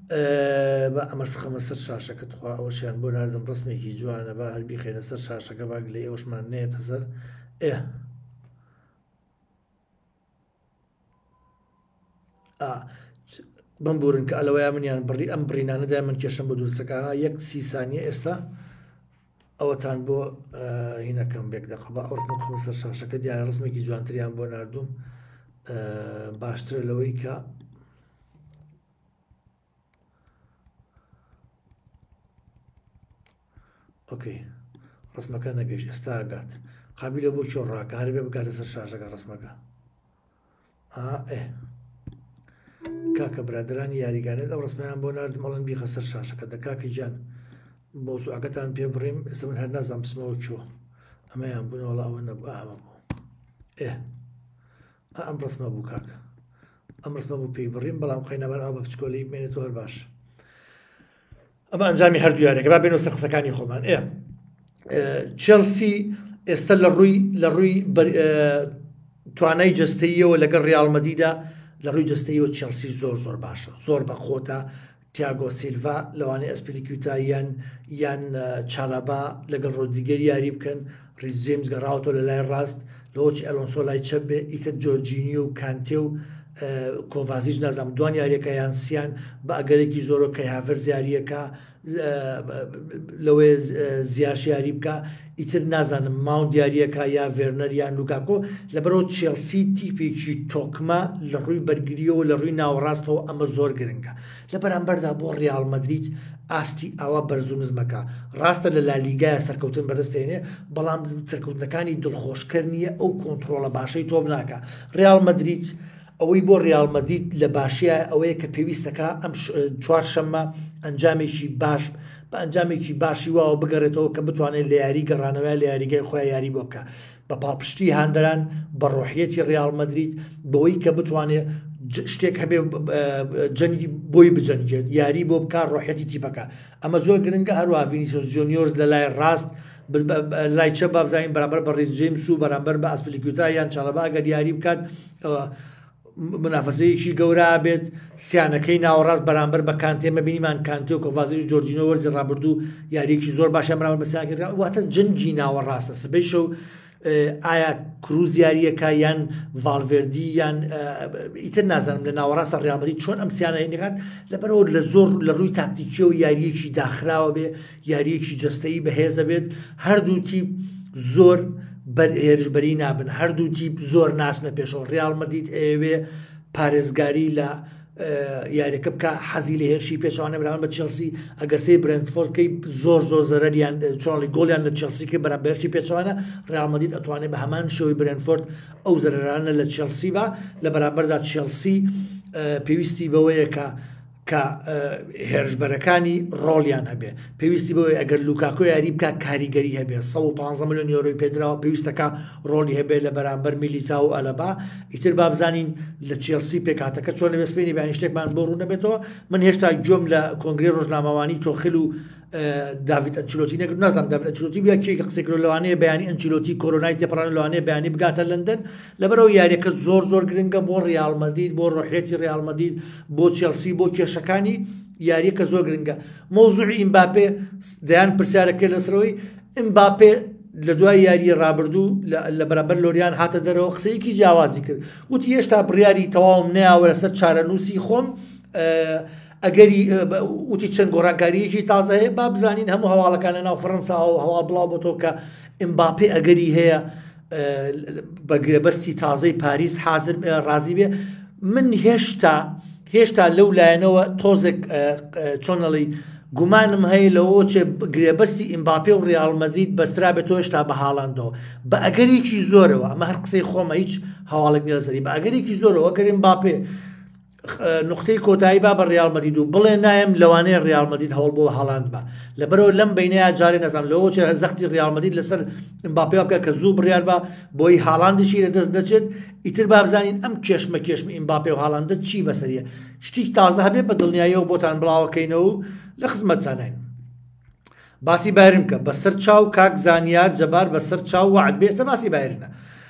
بە ئەمەش بخەمە سەر شاشەکە تخوا ئەوەشیان بۆ ناردم ڕسمێکی جوانە بە هەربی خێنە سەر شاشەکە باگ لێ ئەوەشمان نێتە سەر بمبورن کە ئەلەوەیە منیان بڕی ئەم بڕینانەدا من کێشم بە دوورستەکە 1 ثانیە ئێستا ئەوەتان بۆ هینەکەم بێک دەقە بە ئەوڕ سەر شاشەکە دیارە ڕسمێکی جوانتریان بۆ نردوم باشترە لەوەی کە ئۆکەی ڕسمەکە نەگەیشت ئێستا ئاگات قابلە بۆ چۆ ڕاکە هەربێ بگاتە سەر شاشەکە ڕسمەکە کاکە برادرانی یاریگانێت ئەو ڕسمیان بۆ نردم ئەڵەن بیخە سەر شاشەکە دەکاکی جان مۆزوعەکەتان پێ بڕیم ئێستا من هەر نازانم بسمەوە چۆ ئەمەیان بوون وەڵا ئەوە نەبوو ئەمە بوو ئەم ڕسمە بوو کاکە ئەم ڕسمە بوو پێی بڕیم بەڵام قەینەبەر ئەو بە بچکۆلەی بمێنێتەوە هەر باش ئەمە ئەنجامی هەردوو یاریەکە با بێنەوە سەر قسەکانی خۆمان چێلسی ئێستا لە ڕووی توانای جستەییەوە لەگەڵ ڕیال مەدریدە لە ڕووی جستەییەوە چێلسی زۆر باشە زۆر بەخۆتە تیاگۆ سیلڤا لەوانەیە ئەسپلیکوتا یان چالەبا لەگەڵ ڕۆدریگەر یاری بکەن ڕیس جێمس گەڕاوەوە لە لای ڕاست لەوەی ئەلۆنسۆ لای چەپ بێ ئیتر جۆرجینیۆ و کانتێ و کۆڤازیش نازانم دوان یاریەکە یانسیان بە ئەگەرێکی زۆرە کە هاڤرز یاریەکە لەوێ زیاش یاری بکە ئیتر نازانم ماوند دیارریەکە یا ڤێرنەر یان لوکاکۆ لەبەرەوە چێلسی تیپێکی تۆکمە لە ڕووی بەرگریەوە لە ڕووی ناوەڕاستەوە ئەمە زۆر گرنگە لە بەرامبەردا بۆ ڕیال مەدریت ئاستی ئاوا بەرزونزمەکە ڕاستە لە لالیگایە سەرکەوتن بەدەستێنێ بەڵام سەرکەوتنەکانی دڵخۆشکەر نییە ئەو کۆنتترۆلە باشەی تۆ بناکە ڕیال مەدریت ئەوەی بۆ ڕیال مەدریت لە باشیە ئەوەیە کە پێویستەکە ئەم چوارشەممە ئەنجامێکی باش بە ئەنجامێکی باشی واوە بگەڕێتەوە کە بتوانێت لە یاری گەڕانەوە لە یاریگای خۆی یاری بۆ بکە بە پاڵپشتی هاندەران بە ڕۆحیەتی ڕیال مەدریت بەوەی کە بتوانێت شتێک هەبێ جەنگی بۆی بجەنگێت یاری بۆ بکار ڕۆحەتی تیپەکە ئەمە زۆر گرنگە هەروە ڤینیسیۆس جونیۆرز لە لای ڕاست لای چە بابزانین بەرامبەر بە ڕیس جێمس و بەرامبەر بە ئەسپلیکوتا یان چالەبا ئەگەر یاری بکات منافەسەیەکی گەورە بێت سیانەکەی ناوەڕاست بەرامبەر بە کانتێمە بینیمان کانتێ و کۆڤازی و جۆرجینۆ وەرزی ڕابردوو یاریەکی زۆر باشە بەرامبەر بە سیانەکە واتە جەنگی ناوەڕاستە سبەی شەو ئایا کروز یاریەکە یان ڤالڤێردی یان ئیتر نازانم لە ناوەڕاستە ڕیال مەدریت چۆن ئەم سیانە هێنێکات لەبەرەوە لە زۆر لە ڕووی تاکتیکیە و یاریەکی داخراوە بێ یاریەکی جەستەیی بەهێزە بێت هەردوو تیپ زۆر هێرشبەری نابن هەردوو تیپ زۆر ناچنە پێشەوە ڕیال مەدریت ئەوێ پارێزگاری لە یاریەکە بکە حەزی لە هێرشی پێشوانە بەرامبەر بە چێلسی ئەگەر سەی برێنتفۆردکەی زۆر زەرەریان چۆڵی گۆڵیان لە چێلسیکە بەرامبەر هێرشی پێشوانە ڕیال مەدریت ئەتوانێت بە هەمان شێوەی برێنتفۆرد ئەو زەرەرانە لە چێلسی بە لە بەرامبەردا چێلسی پێویستی بەوەیە کە هێرشبەرەکانی ڕۆڵیان هەبێ پێویستی بەوەی ئەگەر لوکاکۆ یاری بکە کاریگەری هەبێ 150 ملیۆن یۆرۆی پێدراوە پێویستەکە ڕۆڵی هەبێ لە بەرامبەر میلیتا و ئەلەبا ئیتر با بزانین لە چێلسی پێکاتەکە چۆن لە بەسپێنی بەیانی شتێکمان بۆ ڕوو نەبێتەوە من هێشتا گوێم لە کۆنگرێ ڕۆژنامەوانی تۆخیل و داڤید ئەنچیلۆتی نەگرت نازانم داڤید ئەنچیلۆتی بیا کێ قسەی لەوانەیە بەیانی ئەنچیلۆتی کۆرۆنای تێپەڕان لەوانەیە بەیانی بگاتە لەندەن لەبەرەوە یاریەکە زۆر گرنگە بۆ ڕیال مەدریت بۆ ڕۆحیەتی ڕیال مەدریت بۆ چێلسی بۆ کێشەکانی یاریەکە زۆر گرنگە مۆزوعی ئیمباپێ دەیان پرسیارەکە لەسەرەوەی ئیمباپێ لە دوای یاری ڕابردوو لە بەرامبەر لۆریان هاتە دەرەوە قسەیەکی جیاوازی کرد وتی هێشتا بڕیاری تەواوم نەیاوە لەسەر چارەنووسی خۆم ئەگەری وتی چەند گۆڕانکاریەکی تازە هەیە با بزانین هەموو هەواڵەکانە ناو فەڕەنسا و هەواڵ بڵاو بۆتەوە کە ئیمباپێ ئەگەری هەیە بە گرێبەستی تازەی پاریس حازر ڕازی بێ من هێشتا لەو لایەنەوە تۆزێک چۆنەڵی گومانم هەیە لەوە چێ گرێبەستی ئیمباپێ و ڕیال مەدریت بەسترا بێتەوە هێشتا بە هاڵاندەوە بە ئەگەرێکی زۆرەوە ئەمە هەر قسەی خۆمە هیچ هەواڵێک نیە لەسەری بە ئەگەرێکی زۆرەوە ئەگەر ئیمباپێ نقطەی کۆتایی با بە ڕیال مەدریت و بڵێ نایم لەوانەیە ڕیال مەدریت هەوڵ بۆ هاڵاند بە لەبەرەوە لەم بینەیە جارێ نەزانم لەوە چێ زەختی ڕیال مەدریت لەسەر ئیمباپێ بکە کە زوو بڕیار بە بۆی هاڵاندشی لەدەست دەچێت ئیتر با بزانین ئەم کێشمە ئیمباپێ و هاڵاندە چی بەسەریە شتێک تازە هەبێ بە دڵنیاییەوە بۆتان بڵاوەکەینەوە و لە خزمەتتانین باسی بایرن کە بەسەر چاو کاک زانیار جەبار بەسەر چاو وعد بێتە باسی بایرنە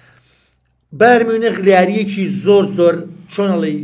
بایر میونخ یاریەکی زۆر چۆنەڵی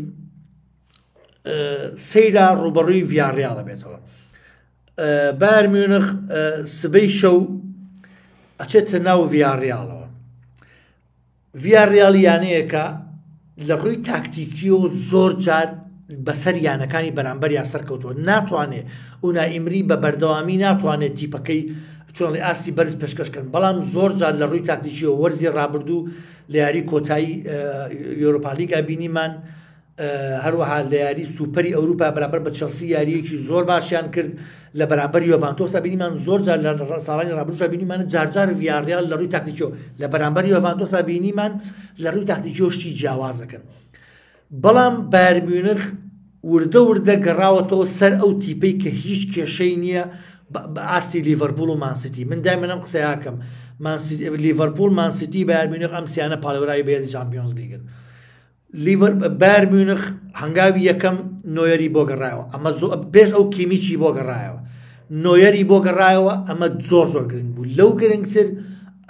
سەیرا ڕوبەڕووی ڤیاریاڵە بێتەوە بایر میونخ سبەی شەو ئەچێتە ناو ڤیاریاڵەوە ڤیاریاڵ یانەیەکە لە ڕووی تاکتیکی و زۆر جار بەسەر یانەکانی بەرامبەر یا سەرکەوتووە ناتوانێت ئونائیمری بە بەردەوامی ناتوانێت تیپەکەی چۆنڵی ئاستی بەرز پێشکەشکردن بەڵام زۆر جار لە ڕووی تاکتیکیەوە وەرزی ڕابردوو لە یاری کۆتایی یۆرۆپا لیگا بینیمان هەروەها لە یاری سوپەری ئەوروپا بەرامبەر بە چێلسی یاریەکی زۆر باشیان کرد لە بەرامبەر یۆڤانتۆسا بینیمان زۆر جار لە ساڵانی ڕابردوودا بینیمان جارجار ڤیاریال لە ڕووی تاکتیکیەوە لە بەرامبەر یۆڤانتۆسا بینیمان لە ڕووی تاکتیکیەوە شتی جیاوازەکەن بەڵام بایر میونخ وردە گەڕاوەتەوە سەر ئەو تیپەی کە هیچ کێشەی نییە بە ئاستی لیڤەرپوڵ و مانسیتی من دایمەن ئەم قسەیاکەم لیڤەرپوڵ مانسیتی بایر میونخ ئەم سیانە پاڵێورایی بەهێزی چامپیۆنز لیگن بایر میونخ هەنگاوی یەکەم نۆیەری بۆ گەڕایەوە ئەمە پێش ئەو کیمیچی بۆ گەڕایەوە نۆیەری بۆ گەڕایەوە ئەمە زۆر گرنگ بوو لەو گرنگتر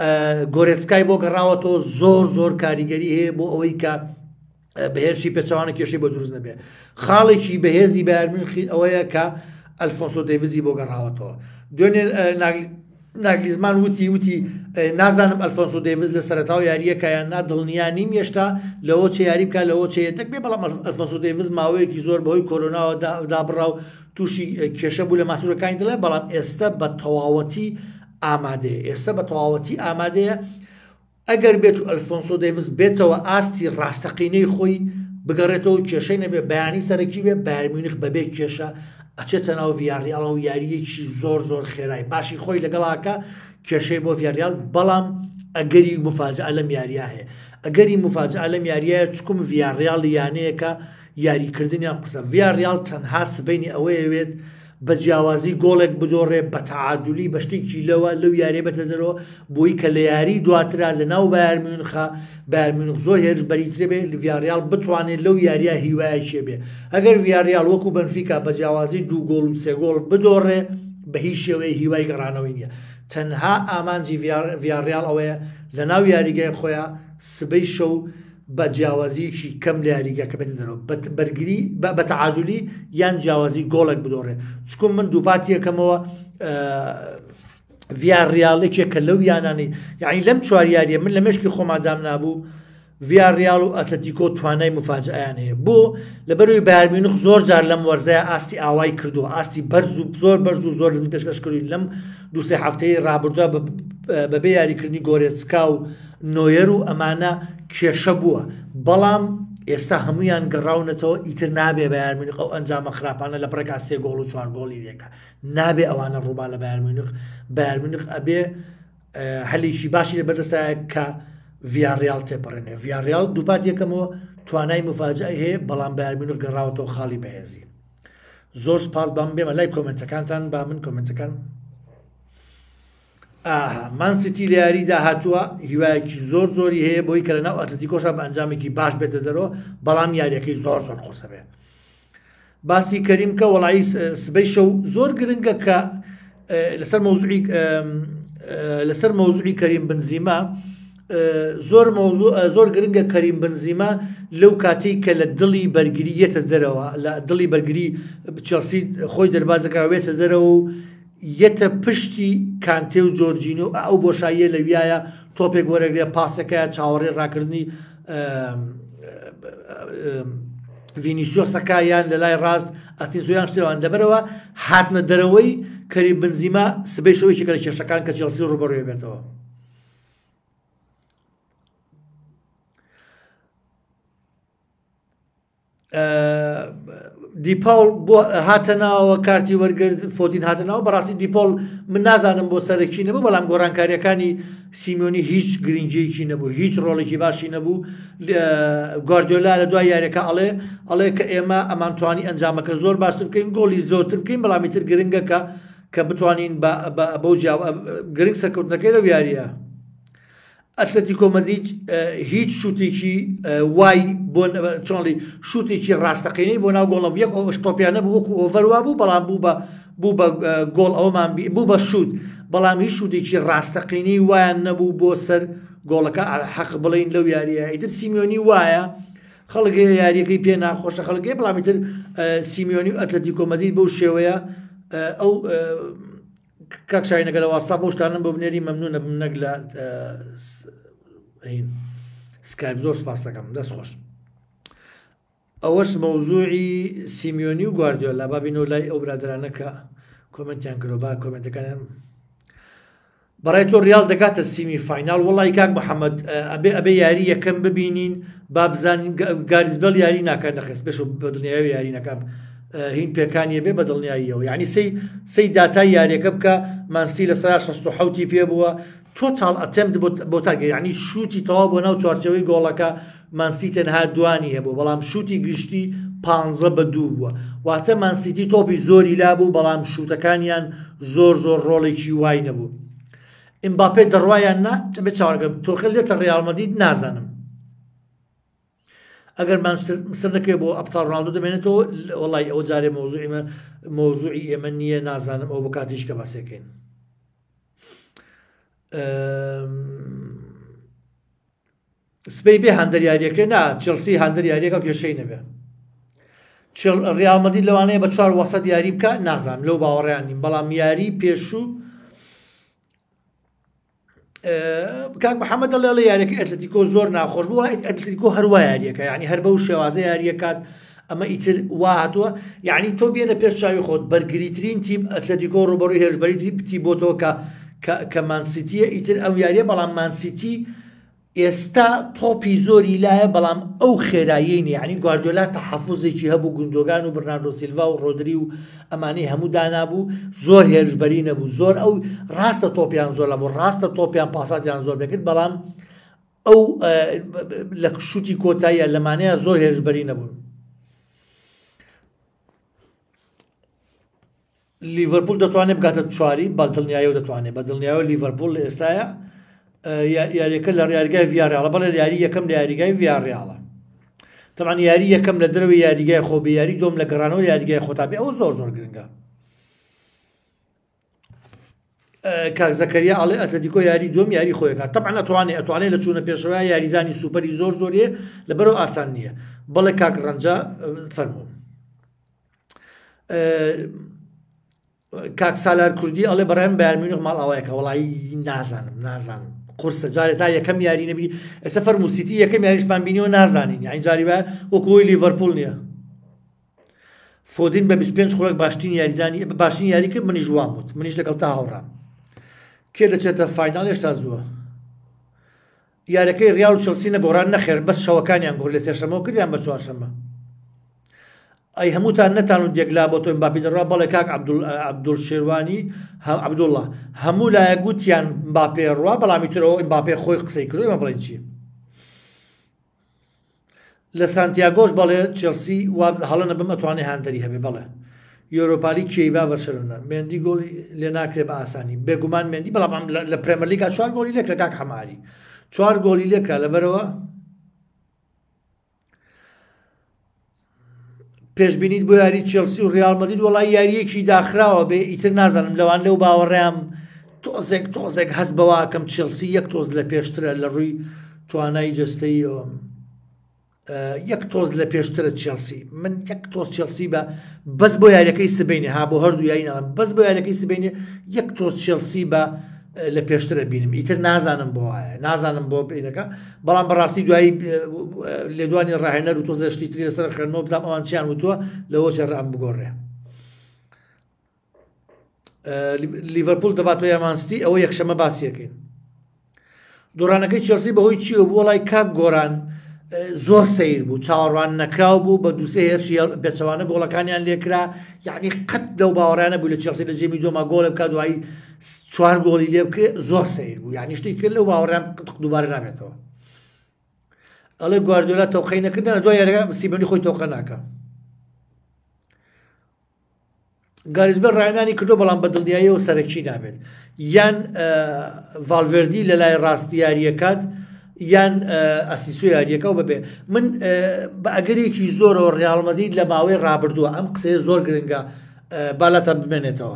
گۆرێسکای بۆ گەڕاوەتەوە زۆر کاریگەری هەیە بۆ ئەوەی کە بەهێرشی پێچەوانە کێشەی بۆ دروست نەبێ خاڵێکی بەهێزی بایر میونخ ئەوەیە کە ئەلفۆنسۆ دەیڤزی بۆ گەڕاوەتەوە دوێنێ ناگلیزمان وتی نازانم ئەلفۆنسۆ دەیڤز لە سەرەتاو یاریەکە یان نا دڵنیا نیم هێشتا لەوە چه یاری بکە لەوە چ یەتەک بێ بەڵام ئەلفۆنسۆ دەیڤز ماوەیەکی زۆر بەهۆی کۆرۆناوە دابڕا و تووشی کێشە بوو لە ماسوورەکانی دڵێ بەڵام ئێستا بە تەواوەتی ئامادەیە ئێستا بە تەواوەتی ئامادەیە ئەگەر بێت و ئەلفۆنسۆ دەیڤز بێتەوە ئاستی ڕاستەقینەی خۆی بگەڕێتەوە کێشەی نەبێ بەیانی سەرەکی بێ بایر میونخ بەبێ کێشە ئەچێتە ناو ڤیاریال و یاریەکی زۆر خێرای باشی خۆی لەگەڵاکە کێشەی بۆ ڤیاریال بەڵام ئەگەری مفاجعە لەم یاریە هەیە ئەگەری مفاجعە لەم یاریایە چکم ڤیاریال یانەیەکە یاریکردنیان قسە ڤیاریال تەنها سبەینی ئەوەیەوێت بە جیاوازی گۆڵێک بدۆڕێ بە تەعادولی بە شتێکی لەو یاریە بەتە دەرەوە بۆی کە لە یاری دواترا لە ناو بایر میونخە بایر میونخ زۆر هێرش بەریترێ بێ ڤیاریال بتوانێت لەو یاریە هیوایەکێ بێ ئەگەر ڤیاریال وەکو بەنفیکا بە جیاوازی 2 گۆڵ و 3 گۆڵ بدۆڕێ بە هیچ شێوەیە هیوای گەڕانەوەی نییە تەنها ئامانجی ڤیاریال ئەوەیە لە ناو یاریگای خۆیان سبەی شەو بە جیاوازیەکی کەم لە یاریگاکە بێتە دەرەوە بەرگری بە تەعادولی یان جیاوازی گۆڵێک بدۆڕێ چکم من دووپاتیەکەمەوە ڤیاریالێکێک کە لەو یانانی یعنی لەم چوار یاریە من لە مشکی خۆمادام نابوو ڤیاریال و ئەتلەتیکۆ توانای مفاجعیان هەیە بۆ لەبەرەوەی بایر میونخ زۆر جار لەم وەرزەیە ئاستی ئاوای کردووە ئاستی زۆر بەرز و زۆر پێشکەش کردوین لەم 2-3 هەفتەی ڕابردووە بەبێ یاریکردنی گۆرێسکا و نۆیەر و ئەمانە کێشە بووە بەڵام ئێستا هەمویان گەڕاونەتەوە ئیتر نابێ بایر میونخ ئەو ئەنجامە خراپانە لە پڕێکا 3 گۆڵ و 4 گۆڵی لێکە نابێ ئەوانە ڕووبا لە بایر میونخ ئەبێ هەلێکی باشی لە بەردەستایە کە ڤیاریال تێپەڕێنێ ڤیاریال دووپاتیەکەمەوە توانای مفاجعی هەیە بەڵام بایر میونخ گەڕاوەتەوە خاڵی بەهێزی زۆر سپاس بام بێمە لای کۆمنتەکانتان با من کۆمنتەکان مانسیتی لە یاریدا هاتووە هیوایەکی زۆری هەیە بۆی کە لەناو ئەتلەتیکۆشە بە ئەنجامێکی باش بێتە دەرەوە بەڵام یاریەکەی زۆر خۆسە بێ باسی کەریم کە وەڵایی سبەی شەو زۆر گرنگە کە لەسەر مەوزوعی کەریم بنزیما زۆر گرنگە کەریم بنزیما لەو کاتەی کە لە دڵی بەرگری یەتە دەرەوە لە دڵی بەرگری چێلسی خۆی دەربازەکەوێتە دەرەوە و یەتە پشتی کانتێ و جۆرجینۆ ئەو بۆشاییە لەویایە تۆپێک وەرەگرێ پاسەکەیە چاوەڕێ ڕاکردنی ڤینیسیۆسەکە یان لە لای ڕاست ئەستینسۆیان شتێوان لەبەرەوە هاتنە دەرەوەی کەریم بنزیما سبەی شەوەیەکی کە لە کێشەکان کە چێلسی ڕوبەڕوێ بێتەوە دیپۆل بۆ هاتەناوە کارتی وەرگرت فۆدین هاتەناوە بەڕاستی دیپۆل من نازانم بۆ سەرەکی نەبوو بەڵام گۆڕانکاریەکانی سیمۆنی هیچ گرنگیەکی نەبوو هیچ ڕۆڵێکی باشی نەبوو گواردیۆلا لە دوای یاریەکە ئەڵێ کە ئێمە ئەمانتوانی ئەنجامەکە زۆر باشتر بکەین گۆڵی زۆرتر بکەین بەڵامی تر گرنگەکە کە بتوانین بەو گرنگ سەرکەوتنەکەی لەو یاریە ئەتلەتیکۆ مەدریج هیچ شوتێکی وای بۆ چۆنڵی شوتێکی ڕاستەقینەی بۆ ناو گۆڵ یەک شتۆپیان نەبوو وەکو ئۆڤەروا بوو بەڵام بوو بە گۆڵ ئەومان بوو بە شوت بەڵام هیچ شوتێکی ڕاستەقینەی وایان نەبوو بۆ سەر گۆڵەکە حەق بڵین لەو یاریە ئیتر سیمیۆنی وایە خەڵک یاریەکەی پێ ناخۆشە خەڵکی بەڵامی تر سیمیۆنی و ئەتلەتیکۆ مەدریج بەو شێوەیە ئەو کاک شاینەگە لە واستا بۆ شتانم بۆ بنێری مەمنونە بمنەک لە سکایپ زۆر سپاس دەکەم دەست خۆش ئەوەش مەوزوعی سیمیۆنی و گواردیۆلا بابینەوە لای ئەو برادرانە کە کۆمنتیان کردەوە با کۆمنتەکانیان بەڕای تۆ ڕیال دەکاتە سیمی فاینال وەڵی کاک محەممەد ئەبێ یاری یەکەم ببینین با بزانین گاریزبەل یاری ناکات دەخست پێش بەدڵنیایی یاری نەکەم هین پێکانیە بێ بەدڵنیاییەوە یعنی سی داتای یاریەکە بکە مانسی لە 16 پێ بووە تۆتال ئەتەمت بۆ تاگە یعنی شوتی تەواو بۆ ناو چوارچەوەی گۆڵەکە مانسی تەنها دوانی هەبوو بەڵام شوتی گشتی 15-2 بووە واتە مانسیتی تۆپی زۆری لابوو بەڵام شوتەکانیان زۆر ڕۆڵێکی وای نەبوو ئیمباپێ دەڕوایان نا بێ چاوەڕێگەم تۆخێل لێتە ڕیال مەدرید نازانم ئەگەر مانچستەر نەکرێ بۆ ئەبتال ڕۆناڵدۆ دەمێنێتەوە وەڵی ئەوە جارێ مۆزوعی ئێمە نییە نازانم ئەو بۆ کاتیش کە باسێکەین سبەی بێ هەندەر یاریەکە نا چێلسی هەندەر یاریەکە کێشەی نەبێ ڕیال مەدرید لەوانەیە بە 4 وەسەد یاری بکە نازانم لەو باوەڕیان نیم بەڵام یاری پێشوو کاک محەممەد دەڵێ لە یاریەکە ئەتلتیکۆ زۆر ناخۆش بوو وڵای ئەتلتیکۆ هەروە یاریەکە یعنی هەر بەو شێوازە یاریەکات ئەمە ئیتر وا هاتووە یعنی تۆ بێنە پێش چاوی خۆت بەرگریترین تیم ئەتلتیکۆ ڕوبەڕووی هێرشبەری تی بۆ تۆ کە مانسیتیە ئیتر ئەو یاریە بەڵام مانسیتی ئێستا تۆپی زۆری لایە بەڵام ئەو خێراییەی یعنی گواردیۆلا تەحەفوزێکی هەبوو گوندۆگان و برناردۆ سیلڤا و ڕۆدری و ئەمانەی هەموو دانابوو زۆر هێرشبەری نەبوو زۆر ئەو ڕاستە تۆپیان زۆر لەبوو ڕاستە تۆپیان پاساتیان زۆر بکرد بەڵام ئەو لە شوتی کۆتاییە لەمانەیە زۆر هێرشبەری نەبوون لیڤەرپول دەتوانێت بگاتە چواری بە دڵنیاییەوە دەتوانێت بە دڵنیاییەوە لیڤەرپول لە ئێستاە یاریەکە لە یاریگای ڤیارێاڵە بەڵێ یاری یەکەم لە یاریگای ڤیارێاڵە تەمان یاری یەکەم لە دەرەوەی یاریگای خۆ بە یاری دۆم لە گەڕانەوە یاریگای خۆتابێ ئەو زۆر زۆر گرنگە کاک زەکەریا ئەڵێ ئەتلتیکۆ یاری دۆم یاری خۆیەکە تەبعەن ئەتوانێت لە چوونە پێشەوە یاریزانی سوپەری زۆر زۆریە لەبەرەوە ئاسان نییە بەڵێ کاک ڕەنجە فەرموو کاک سالار کوردی ئەڵێ بەڕێم بایەرن میونخ ماڵ ئەوەیەکە وەڵایی نازانم قورسە جارێت تا یەکەم یاری نەبی ئێستا فەرموو سیتی یەکەم یاریشمان بینیەوە نازانین یعنی جاری وایە وەکوی لیڤەرپول نییە فۆدین بە 25 خۆرەک باشترین یاری کرد منیش وام بوت منیش لەگەڵ تا هەوڕام کێ دەچێتە فایناڵ هێشتا زووە یاریەکەی ڕیال و چێلسی نەگۆڕان نەخێر بەس شەوەکانیان گۆڕ لە سێشەمەوە کردیان بە چوارشەمە ئەی هەمووتان نەتان و دێکلا بۆ تۆ ئەمباپی دەڕوا بەڵێ کاک عەبدولشێروانی عەبدوڵڵا هەموو لایە گوتیان ئەمباپێ ڕوا بەڵامی ترەوە ئەمباپێ خۆی قسەی کردو ئێمە بڵێن چی لە سانتیاگۆش بەڵێ چێلسی هەڵە نەبم ئەتوانێ هاندەری هەبێ بەڵێ یۆرۆپالی کێیبا بەرشەلۆنە مێندی گۆڵی لێ ناکرێ بە ئاسانی بێگومان مێندی بەڵام لە پرێمەر لیگا 4 گۆڵی لێکرا کاک حەماری 4 گۆڵی لێکرا لەبەرەوە پێشبینیت بۆ یاری چێلسی و ڕیال مەدرید وەڵای یاریەکی داخراوە بێ ئیتر نازانم لەوان لەو باوەڕێم تۆزێک هەست بەواکەم چێلسی یەک تۆز لە پێشترە لە ڕووی توانایی جەستەی یەک تۆز لە پێشترە چێلسی من یەک تۆز چێلسی بە بەس بۆ یاریەکەی سبینێ ها بۆ هەردوو یاری ناڵم بەس بۆ یاریەکەی سبینێ یەک تۆز چێلسی بە لە پێشترە بینم ئیتر نازانم بۆ وایە نازانم بۆ بینەکە بەڵام بەڕاستی دوایی لێدوانی ڕاهێنەر و تۆزە شتی تری لەسەر خوێندنەوە بزانم ئەوان چیان وتووە لەوە چێڕام بگۆڕێ لیڤەرپول دەباتەوە یامانستی ئەوە یەکشەمە باسیەکەین دۆڕانەکەی چێلسی بەهۆی چیوە بوو وەڵای کاک گۆران زۆر سیر بوو چاوەڕوان نەکراو بوو بە دووسێ هێرشی بێچەوانە گۆڵەکانیان لێکرا یعنی قەت لەو باوەڕانە بوو لە چێلسی لە جێمی دۆما گۆڵە بکات دوایی 4 گۆڵی لێ بکرێت زۆر سیر بوو یعنی شتی کرد لەو باوەڕیان دووبارە نابێتەوە ئەڵێ گواردیۆلا تەوقەی نەکردنە دوای یاریەکە سیمەنی خۆی تەوقە ناکە گاریزبەر ڕایەنانی کردو بەڵام بە دڵنیاییەوە سەرەکی نابێت یان ڤالڤێردی لە لای ڕاستی یاریەکات یان ئەسیسۆ یاریەکە ببێ من بە ئەگەرێکی زۆرەوە ڕیال مەدرید لە ماوەی ڕابردووە ئەم قسەیە زۆر گرنگە بالاتە بمێنێتەوە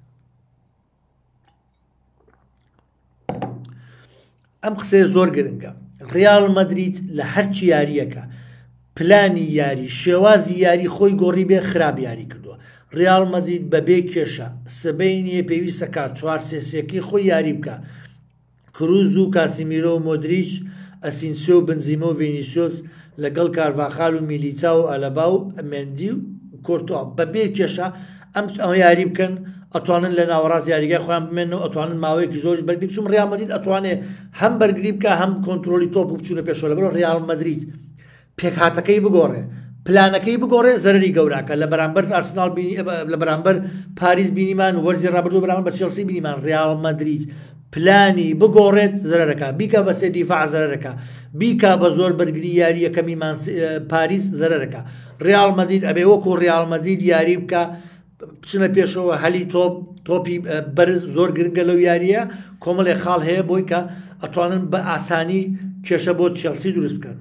ئەم قسەیە زۆر گرنگە ڕیال مەدرید لە هەرچی یاریەکە پلانی یاری شێوازی یاری خۆی گۆڕی بێ خراپ یاری کردووە ڕیال مەدرید بەبێ کێشە سبەینیە پێویستە کات 4-3-3 خۆی یاری بکە کروز و کاسیمیرۆ و مۆدریچ ئەسینسیۆ و بنزیمە و ڤینیسیۆس لەگەڵ کارڤاخال و میلیتا و ئەلەبا و مێندی و کۆرتوا بەبێ کێشە ئەم یاری بکەن ئەتوانن لە ناوەڕاست یاریگای خۆیان بمێنەوە ئەتوانن ماوەیەکی زۆرش بەرگری بچوم ڕیال مەدرید ئەتوانێت هەم بەرگری بکە هەم کۆنتترۆلی تۆپ بچوونە پێشەوە لەبەرەوە ڕیال مەدرید پێکهاتەکەی بگۆڕێ پلانەکەی بگۆڕێ زەرری گەوراکە لە بەرامبەر ئارسنال لە بەرامبەر پاریس بینیمان وەرزی ڕابردوو بەرامبەر بە چێلسی بینیمان ڕیال مەدرید پلانی بگۆڕێت زەرەرەکە بیکە بە سێ دیفاع زەرەرەکە بیکە بە زۆر بەرگری یاری یەکەمی پاریس زەرەرەکە ڕیال مەدرید ئەبێ وەکو ڕیال مەدرید یاری بکە بچنە پێشەوە هەلی تۆپی بەرز زۆر گرنگە لەو یاریە کۆمەڵێ خاڵ هەیە بۆی کە ئەتوانن بە ئاسانی کێشە بۆ چێلسی دروست بکەن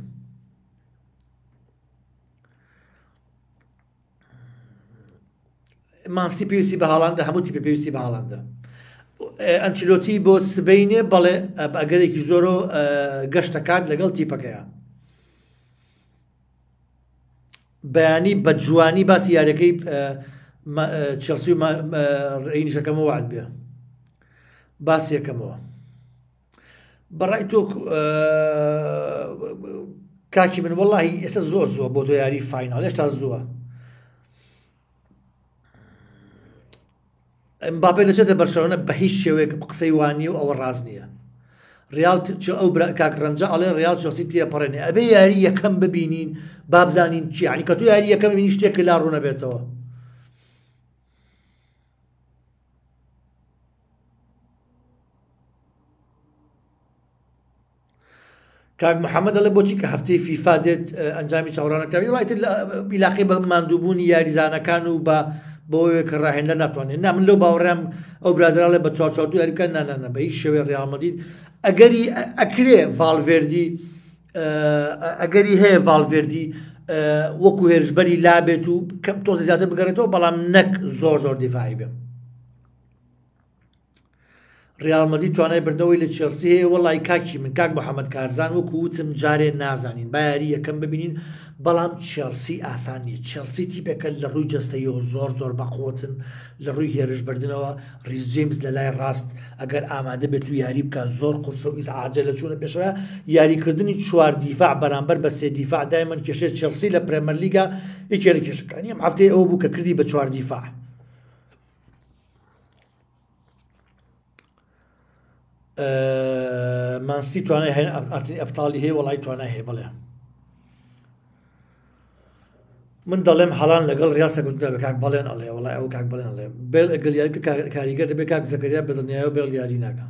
مانستی پێویستی بە هاڵاندە هەموو تیپە پێویستی بە هاڵاندە ئەنچلۆتی بۆ سبەینێ بەڵێ ئەگەرێکی زۆرە گەشتەکات لەگەڵ تیپەکەیە بەیانی بە جوانی باسی یاریەکەی چێلسی و ڕێینیشەکەمەوە وعد بێ باسی یەکەمەوە بەڕای تۆ کاکی من وەڵاهی ئێستا زۆر زووە بۆ تۆ یاری فایناڵ هێشتا زووە ئەمباپێ دەچێتە بەرشەلۆنە بە هیچ شێوەیەک قسەی وانی و ئەوە ڕاست نییە ریال ئەو کاک ڕەنجە ئەڵێن ریال چێلسی تێپەڕێنێ ئەبێ یاری یەکەم ببینین با بزانین چی یعنی کە تۆ یاری یەکەم ببینی شتێکی لا ڕوو نەبێتەوە کاک محەممەد دەڵێ بۆچی کە هەفتەی فیفا دێت ئەنجامی چاوەڕانەکەی وڵایەت بیلاقی بە ماندووبوونی یاریزانەکان و بە بۆیە کە ڕاهێنە ناتوانێت نا من لەو باوەڕێم ئەو برادراڵێ بە 4 یاریکە نانانە بە هیچ شێوەیە ڕیال مەدرید ئەگەری ئەکرێ ڤالڤێردی ئەگەری هەیە ڤالڤێردی وەکو هێرشبەری لابێت و کەم تۆزی زیاتر بگەڕێتەوە بەڵام نەک زۆر دیفاعی بێ ریال مەدرید توانای بردنەوەی لە چێلسی هەیە وەڵی کاکی من کاک محەممەد کارزان وەکو وتم جارێ نازانین با یاری یەکەم ببینین بەڵام چێلسی ئاسان نیە چێلسی تیپێکە لە ڕووی جەستەیەوە زۆر بەقوتن لە ڕووی هێرشبردنەوە ریس جیمز لە لای ڕاست ئەگەر ئامادە بێت و یاری بکە زۆر قورسە و ئیسعاجە لە چوونە پێشەوە یاریکردنی 4 دیفاع بەرامبەر بە 3 دیفاع دایمەن کێشێت چێلسی لە پرێمەر لیگا یەکێرە کێشەکانی ئەم هەفتەیە ئەوە بوو کە کردی بە 4 دیفاع مانسی توانای هەیە ئەبتاڵی هەیە وەڵی توانای هەیە بڵێ من دەڵێم هەڵان لەگەڵ ڕیال سەرکەوتووە بە کاک بەڵێن ئەڵێ وەڵای ئەو کاک بەڵێن ئەڵێ بێل ئەگەر یاریکە کاریگەر دەبێت کاک زەکەریا بەدڵنیایەوە بێڵ یاری ناکە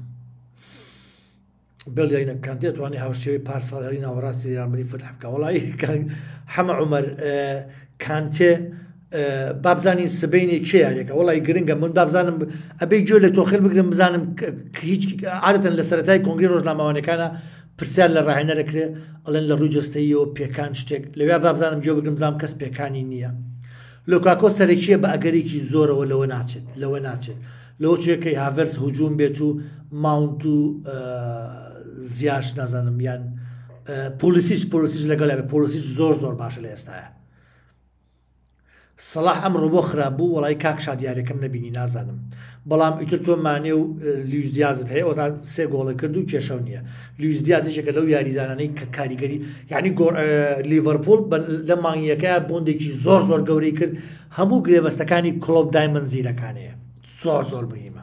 بێڵ یاری نەکەن دێتوانێت هاوشێوەی پارساڵ یاری ناوەڕاستی ریال مەدرید فتح بکە وەڵی حەمە عومەر کانتێ بابزانین سبەینێ کێ یاریەکە وەڵی گرنگە من بابزانم ئەبێ گوێ لە تۆخێل بگرم بزانم هیچ عادەتەن لە سەرەتای کۆنگری ڕۆژنامەوانەکانە پرسیار لە ڕاهێنەرەکرێ ئەڵێن لە ڕووی جەستەییەوە پێکان شتێک لەوێ بابزانم گوێ بگرم بزانم کەس پێکانی نییە لۆکاکۆ سەرەکیە بە ئەگەرێکی زۆرەوە لەوە ناچێت لەوە چێکەی هاڤەرس هجووم بێت و ماونت و زیاش نازانم یان پۆلیسیش لەگەڵ پۆلیسیش زۆر باشە لە ئێستاە سەلاح ئەمڕۆ بۆ خراپ بوو وەڵی کاک شادیارەکەم نەبینی نازانم بەڵام ئیتر تۆ مانێ و لیویس دیازت هەیە ئەوتا 3 گۆڵە کرد و کێشەو نییە لیویس دیازێکێکە لەو یاریزانانەی کە کاریگەری یعنی لیڤەرپۆل لە مانگیەکە بۆندێکی زۆر گەورەی کرد هەموو گرێبەستەکانی کلۆب دایمەن زیرەکانەیە زۆر بهیمە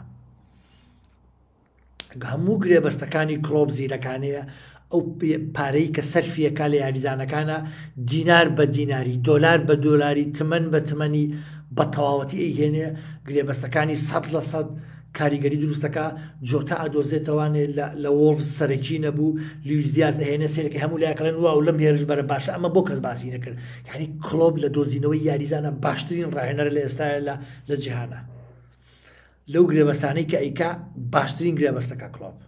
هەموو گرێبەستەکانی کلۆب زیرەکانەیە ئەو پارەی کە سەرفیەکە لە یاریزانەکانە دینار بە دیناری دۆلار بە دۆلاری تمەن بە تمەنی بە تەواوەتی ئەیهێنێ گرێبەستەکانی 100% کاریگەری دروستەکە جۆتا ئەدۆزێتەوانێ لە وۆڵفز سەرەکی نەبوو لیویس دیاز ئەهێنێ سێرەکە هەموو لایەکەڵێن واو لەم هێرش بەرە باشە ئەمە بۆ کەس باسی نەکرد یعنی کلۆب لە دۆزینەوەی یاریزانە باشترین ڕاهێنەرە لە ئێستاە لە جیهانە لەو گرێبەستانەی کە ئەیکا باشترین گرێبەستەکە کلۆب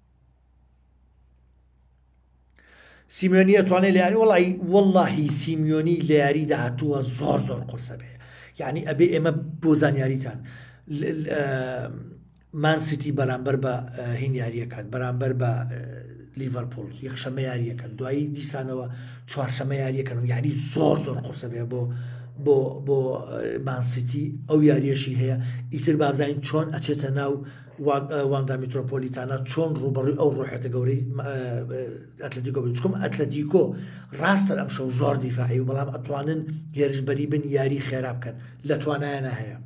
سیمیۆنی ئەتوانێت لە یاری وەڵاهی سیمیۆنی لە یاری داهاتووە زۆر قورسە بێ یعنی ئەبێ ئێمە بۆ زانیاریتان مانسیتی بەرامبەر بە هین یاریەکەات بەرامبەر بە لیڤەرپۆل یەکشەمە یاریەکەن دوایی دیسانەوە چوارشەمە یاریەکەن و یعنی زۆر قورسە بێ بۆ مانسیتی ئەو یاریەشی هەیە ئیتر بابزانین چۆن ئەچێتە ناو واندا میترۆپۆلیتانە چۆن ڕوبەڕووی ئەو ڕۆحێتە گەورەی ئەتلەتیکۆ بێت چکۆم ئەتلەتیکۆ ڕاستە ئەم شەو زۆر دیفاعی و بەڵام ئەتوانن هێرشبەری بن یاری خێرا بکەن لە توانایانە هەیە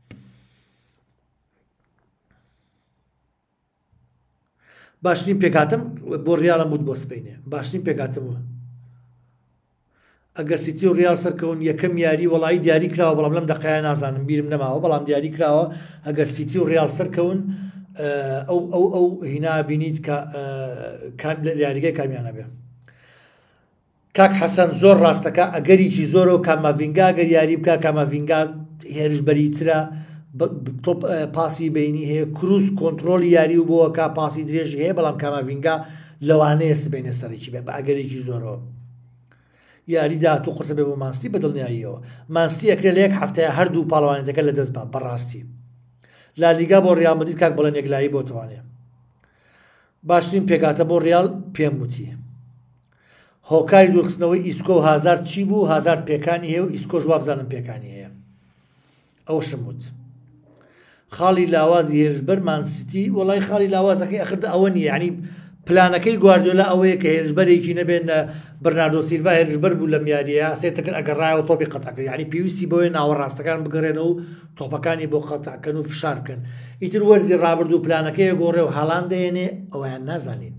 باشترین پێکاتم بۆ ڕیالە موت بۆ سبەینێ باشترین پێکاتمەوە ئەگەر سیتی و ڕیال سەرکەون یەکەم یاری وەڵایی دیاری کراوە بەڵام لەم دەقەیە نازانم بیرم نەماوە بەڵام دیاری کراوە ئەگەر سیتی و ڕیال سەرکەون ئەو هینا بینیت کە یاریگەی کامیانە بێ کاک حەسەن زۆر ڕاستەکە ئەگەریکی زۆرە و کاماڤینگا ئەگەر یاری بکە کاماڤینگا هێرشبەریترە تۆپ پاسی بینی هەیە کروس کۆنتترۆلی یاری و بۆەکە پاسی درێژی هەیە بەڵام کاماڤینگا لەوانەیە سبینە سەرێکی بێ بە ئەگەرێکی زۆرەوە یاریدا تو قرسە بێ بۆ مانستی بەدڵنیاییەوە مانستی ئەکرێت لە یەک هەفتەیە هەردوو پاڵەوانێتەکە لە دەست بە بەڕاستی لالیگا بۆ ڕیال مەدرید کاک بەڵێن یەکلایی بۆ توانێ باشترین پێکاتە بۆ ڕیال پێم وتی هۆکاری دوورخستنەوەی ئیسکۆ و هازار چی بوو هازار پێکانی هەیە و ئیسکۆ ژوا بزانم پێکانی هەیە ئەوە شموت خاڵی لاوازی هێرشبەر مانسیتی وڵای خاڵی لاوازەکەی ئەخردا ئەوە نیە یعنی پلانەکەی گواردیۆلا ئەوەیە کە هێرشبەرێکی نەبێن بەرناردۆ سیلڤا هێرشبەر بوو لەم یاریە سێتەکرد ئەگەڕایەوە تۆپی قەتاکرد یعنی پێویستی بۆیە ناوەڕاستەکان بگەڕێنەوە و تۆپەکانی بۆ قەتاکەن و فشار بکەن ئیتر وەرزی ڕابردوو پلانەکەی گۆڕێ و هاڵان دێنێ ئەویان نازانین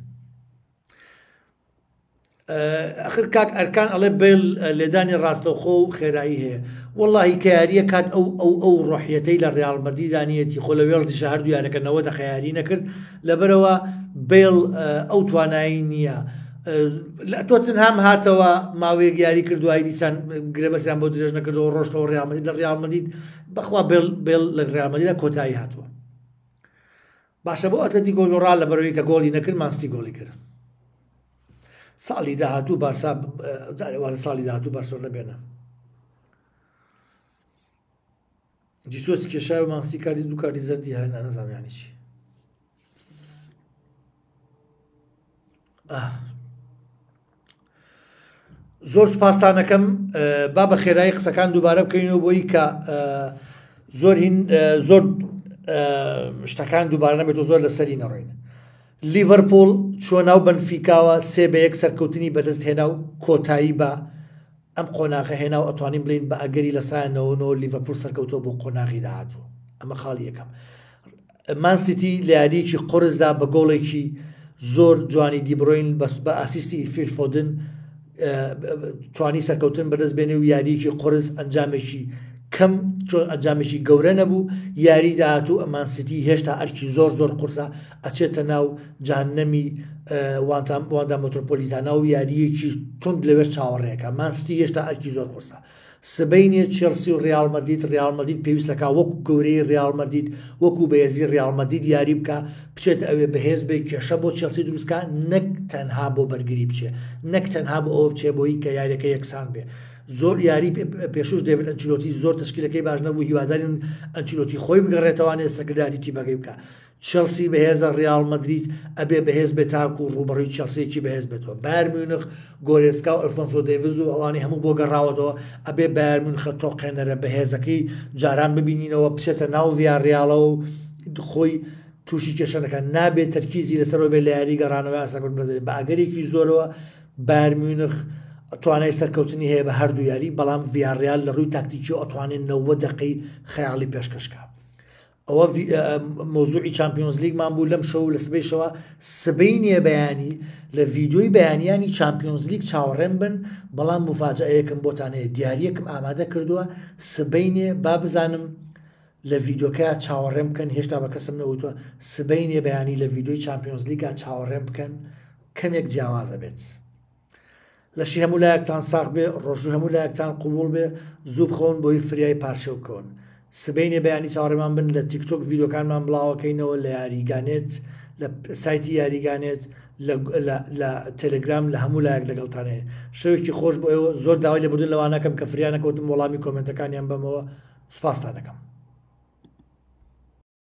ئەخر کاک ئەرکان ئەڵێ بێل لێدانی ڕاستەوخۆ و خێرایی هەیە واللهی کە یاریە کات ئەو ڕۆحیەتەی لە ڕیال مەدرید دانیەتی خۆ لە وێڵزیشە هەردوو یاریەکەنەوە دەخەیاری نەکرد لەبەرەوە بێل ئەو توانایی نییە تۆ تەنهام هاتەوە ماوەیەک یاری کردووای دیسان گرێبەسیان بۆ درێژ نەکردەوە ڕۆشتەوە ڕیال مەدرید لە ڕیال مەدرید بەخوا بێل لە ڕیال مەدریدە کۆتایی هاتووە باشە بۆ ئەتلەتیکۆ ڕال لەبەرەوەی کە گۆڵی نەکرد مانستی گۆڵی کرد ساڵی داهاتوو بارسا جارێ وازە ساڵی داهاتوو بارسۆ نەبێنە جیسۆس کێشای و مانستی کاری دوو کاری زەردی هەیە نەزانانی چی زۆر سوپاستانەکەم با بە خێرایی قسەکان دووبارە بکەینەوە بۆی کە زۆر شتەکان دووبارە نەبێت و زۆر لەسەری نەڕۆین لیڤەرپۆڵ چوە ناو بەنفیکاوە 3-1 سەرکەوتنی بەدەست هێنا و کۆتایی بە ئەم قۆناغە هێنا و ئەتوانین بڵین بە ئەگەری لەسایەنەوەنەوە لیڤەرپۆڵ سەرکەوتەوە بۆ قۆناغی داهاتوو ئەمە خاڵی یەکەم مانسیتی لە یاریەکی قورسدا بە گۆڵێکی زۆر جوانی دیبڕۆین بە ئاسیستی فیل فۆدن توانی سەرکەوتن بەدەست بێنێ و یاریەکی قورس ئەنجامێکی کەم چۆن ئەنجامێکی گەورە نەبوو یاری داهاتوو ئەمانسیتی هێشتا ئەرکی زۆر قورسە ئەچێتە ناو جاهەنەمی واندا مۆترۆپۆلیتانە و یاریەکی تند لەوێش چاوەڕێەکە مانسیتی هێشتا ئەرکی زۆر قورسە سبەینێ چێلسی و ڕیال مەدرید پێویستەکە وەکو گەورەی ڕیال مەدرید وەکو بەهێزی ڕیال مەدرید یاری بکە بچێت ئەوێ بەهێز بێ کێشە بۆ چێلسی دروستکە نەک تەنها بۆ بەرگری بچێ نەک تەنها بۆ ئەوە بچێ بۆی کە یاریەکە یەکسان بێ زۆر یاری پێشوش دەوێت ئەنچیلۆتی زۆر تشکیلەکەی باش نەبوو هیوادارین ئەنچیلۆتی خۆی بگەڕێتەوانێت سەکرداری تیمەکەی بکە چێلسی بەهێزە ڕیال مەدرید ئەبێ بەهێز بێت تاکو و ڕوبەڕووی چێلسیەکی بەهێز بێتەوە بایر میونخ گۆرێسکا و ئەلفۆنسۆ دەیڤز و ئەوانی هەموو بۆ گەڕاوەتەوە ئەبێ بایر میونخە تۆقێنەرە بەهێزەکەی جاران ببینینەوە بچێتە ناو ڤیاڕیاڵە و خۆی تووشی کێشەنەکە نابێت تەرکیزی لەسەرەوە بێ لە یاری گەڕانەوە یاساکردن بە ئەگەرێکی زۆرەوە بایر میونخ توانای سەرکەوتنی هەیە بە هەردوو یاری بەڵام ڤیاڕیال لە ڕووی تاکتیکی ئەتوانێت 90 دقەی خەیاڵی پێشکەشکە ئەوە مۆزوعی چامپیۆنز لیگمان بوو لەم شەو لە سبەی شەوە سبەینێ بەیانی لە ڤیدیۆی بەیانیانی چامپیۆنز لیگ چاوەڕێم بن بەڵام مفاجئەیەکم بۆتان هەیە دیاریەکم ئامادە کردووە سبەینێ با بزانم لە ڤیدیۆکە چاوەڕێم بکەن هێشتا بە کەسم نەوتووە سبەینێ بەیانی لە ڤیدیۆی چامپیۆنز لیگا چاوەڕێم بکەن کەمێک جیاوازە بێت لەشی هەموو لایەکتان ساغ بێ ڕۆژوو هەموو لایەکتان قوبوڵ بێ زوو بخۆن بۆی فریای پارچە بکەون سبەینێ بەیانی چاوەڕێمان بن لە تیکتۆک ڤیدیۆکانمان بڵاوەکەینەوە لە یاریگانێت لە سایتی یاریگانێت لە تەلەگرام لە هەموو لایەک لەگەڵتانەیە شەوێکی خۆش بۆ ئێوە زۆر داوای لێبوردن لەوانەکەم کە فریانەکەوتم وەڵامی کۆمنتەکانیان بەمەوە سوپاستان دەکەم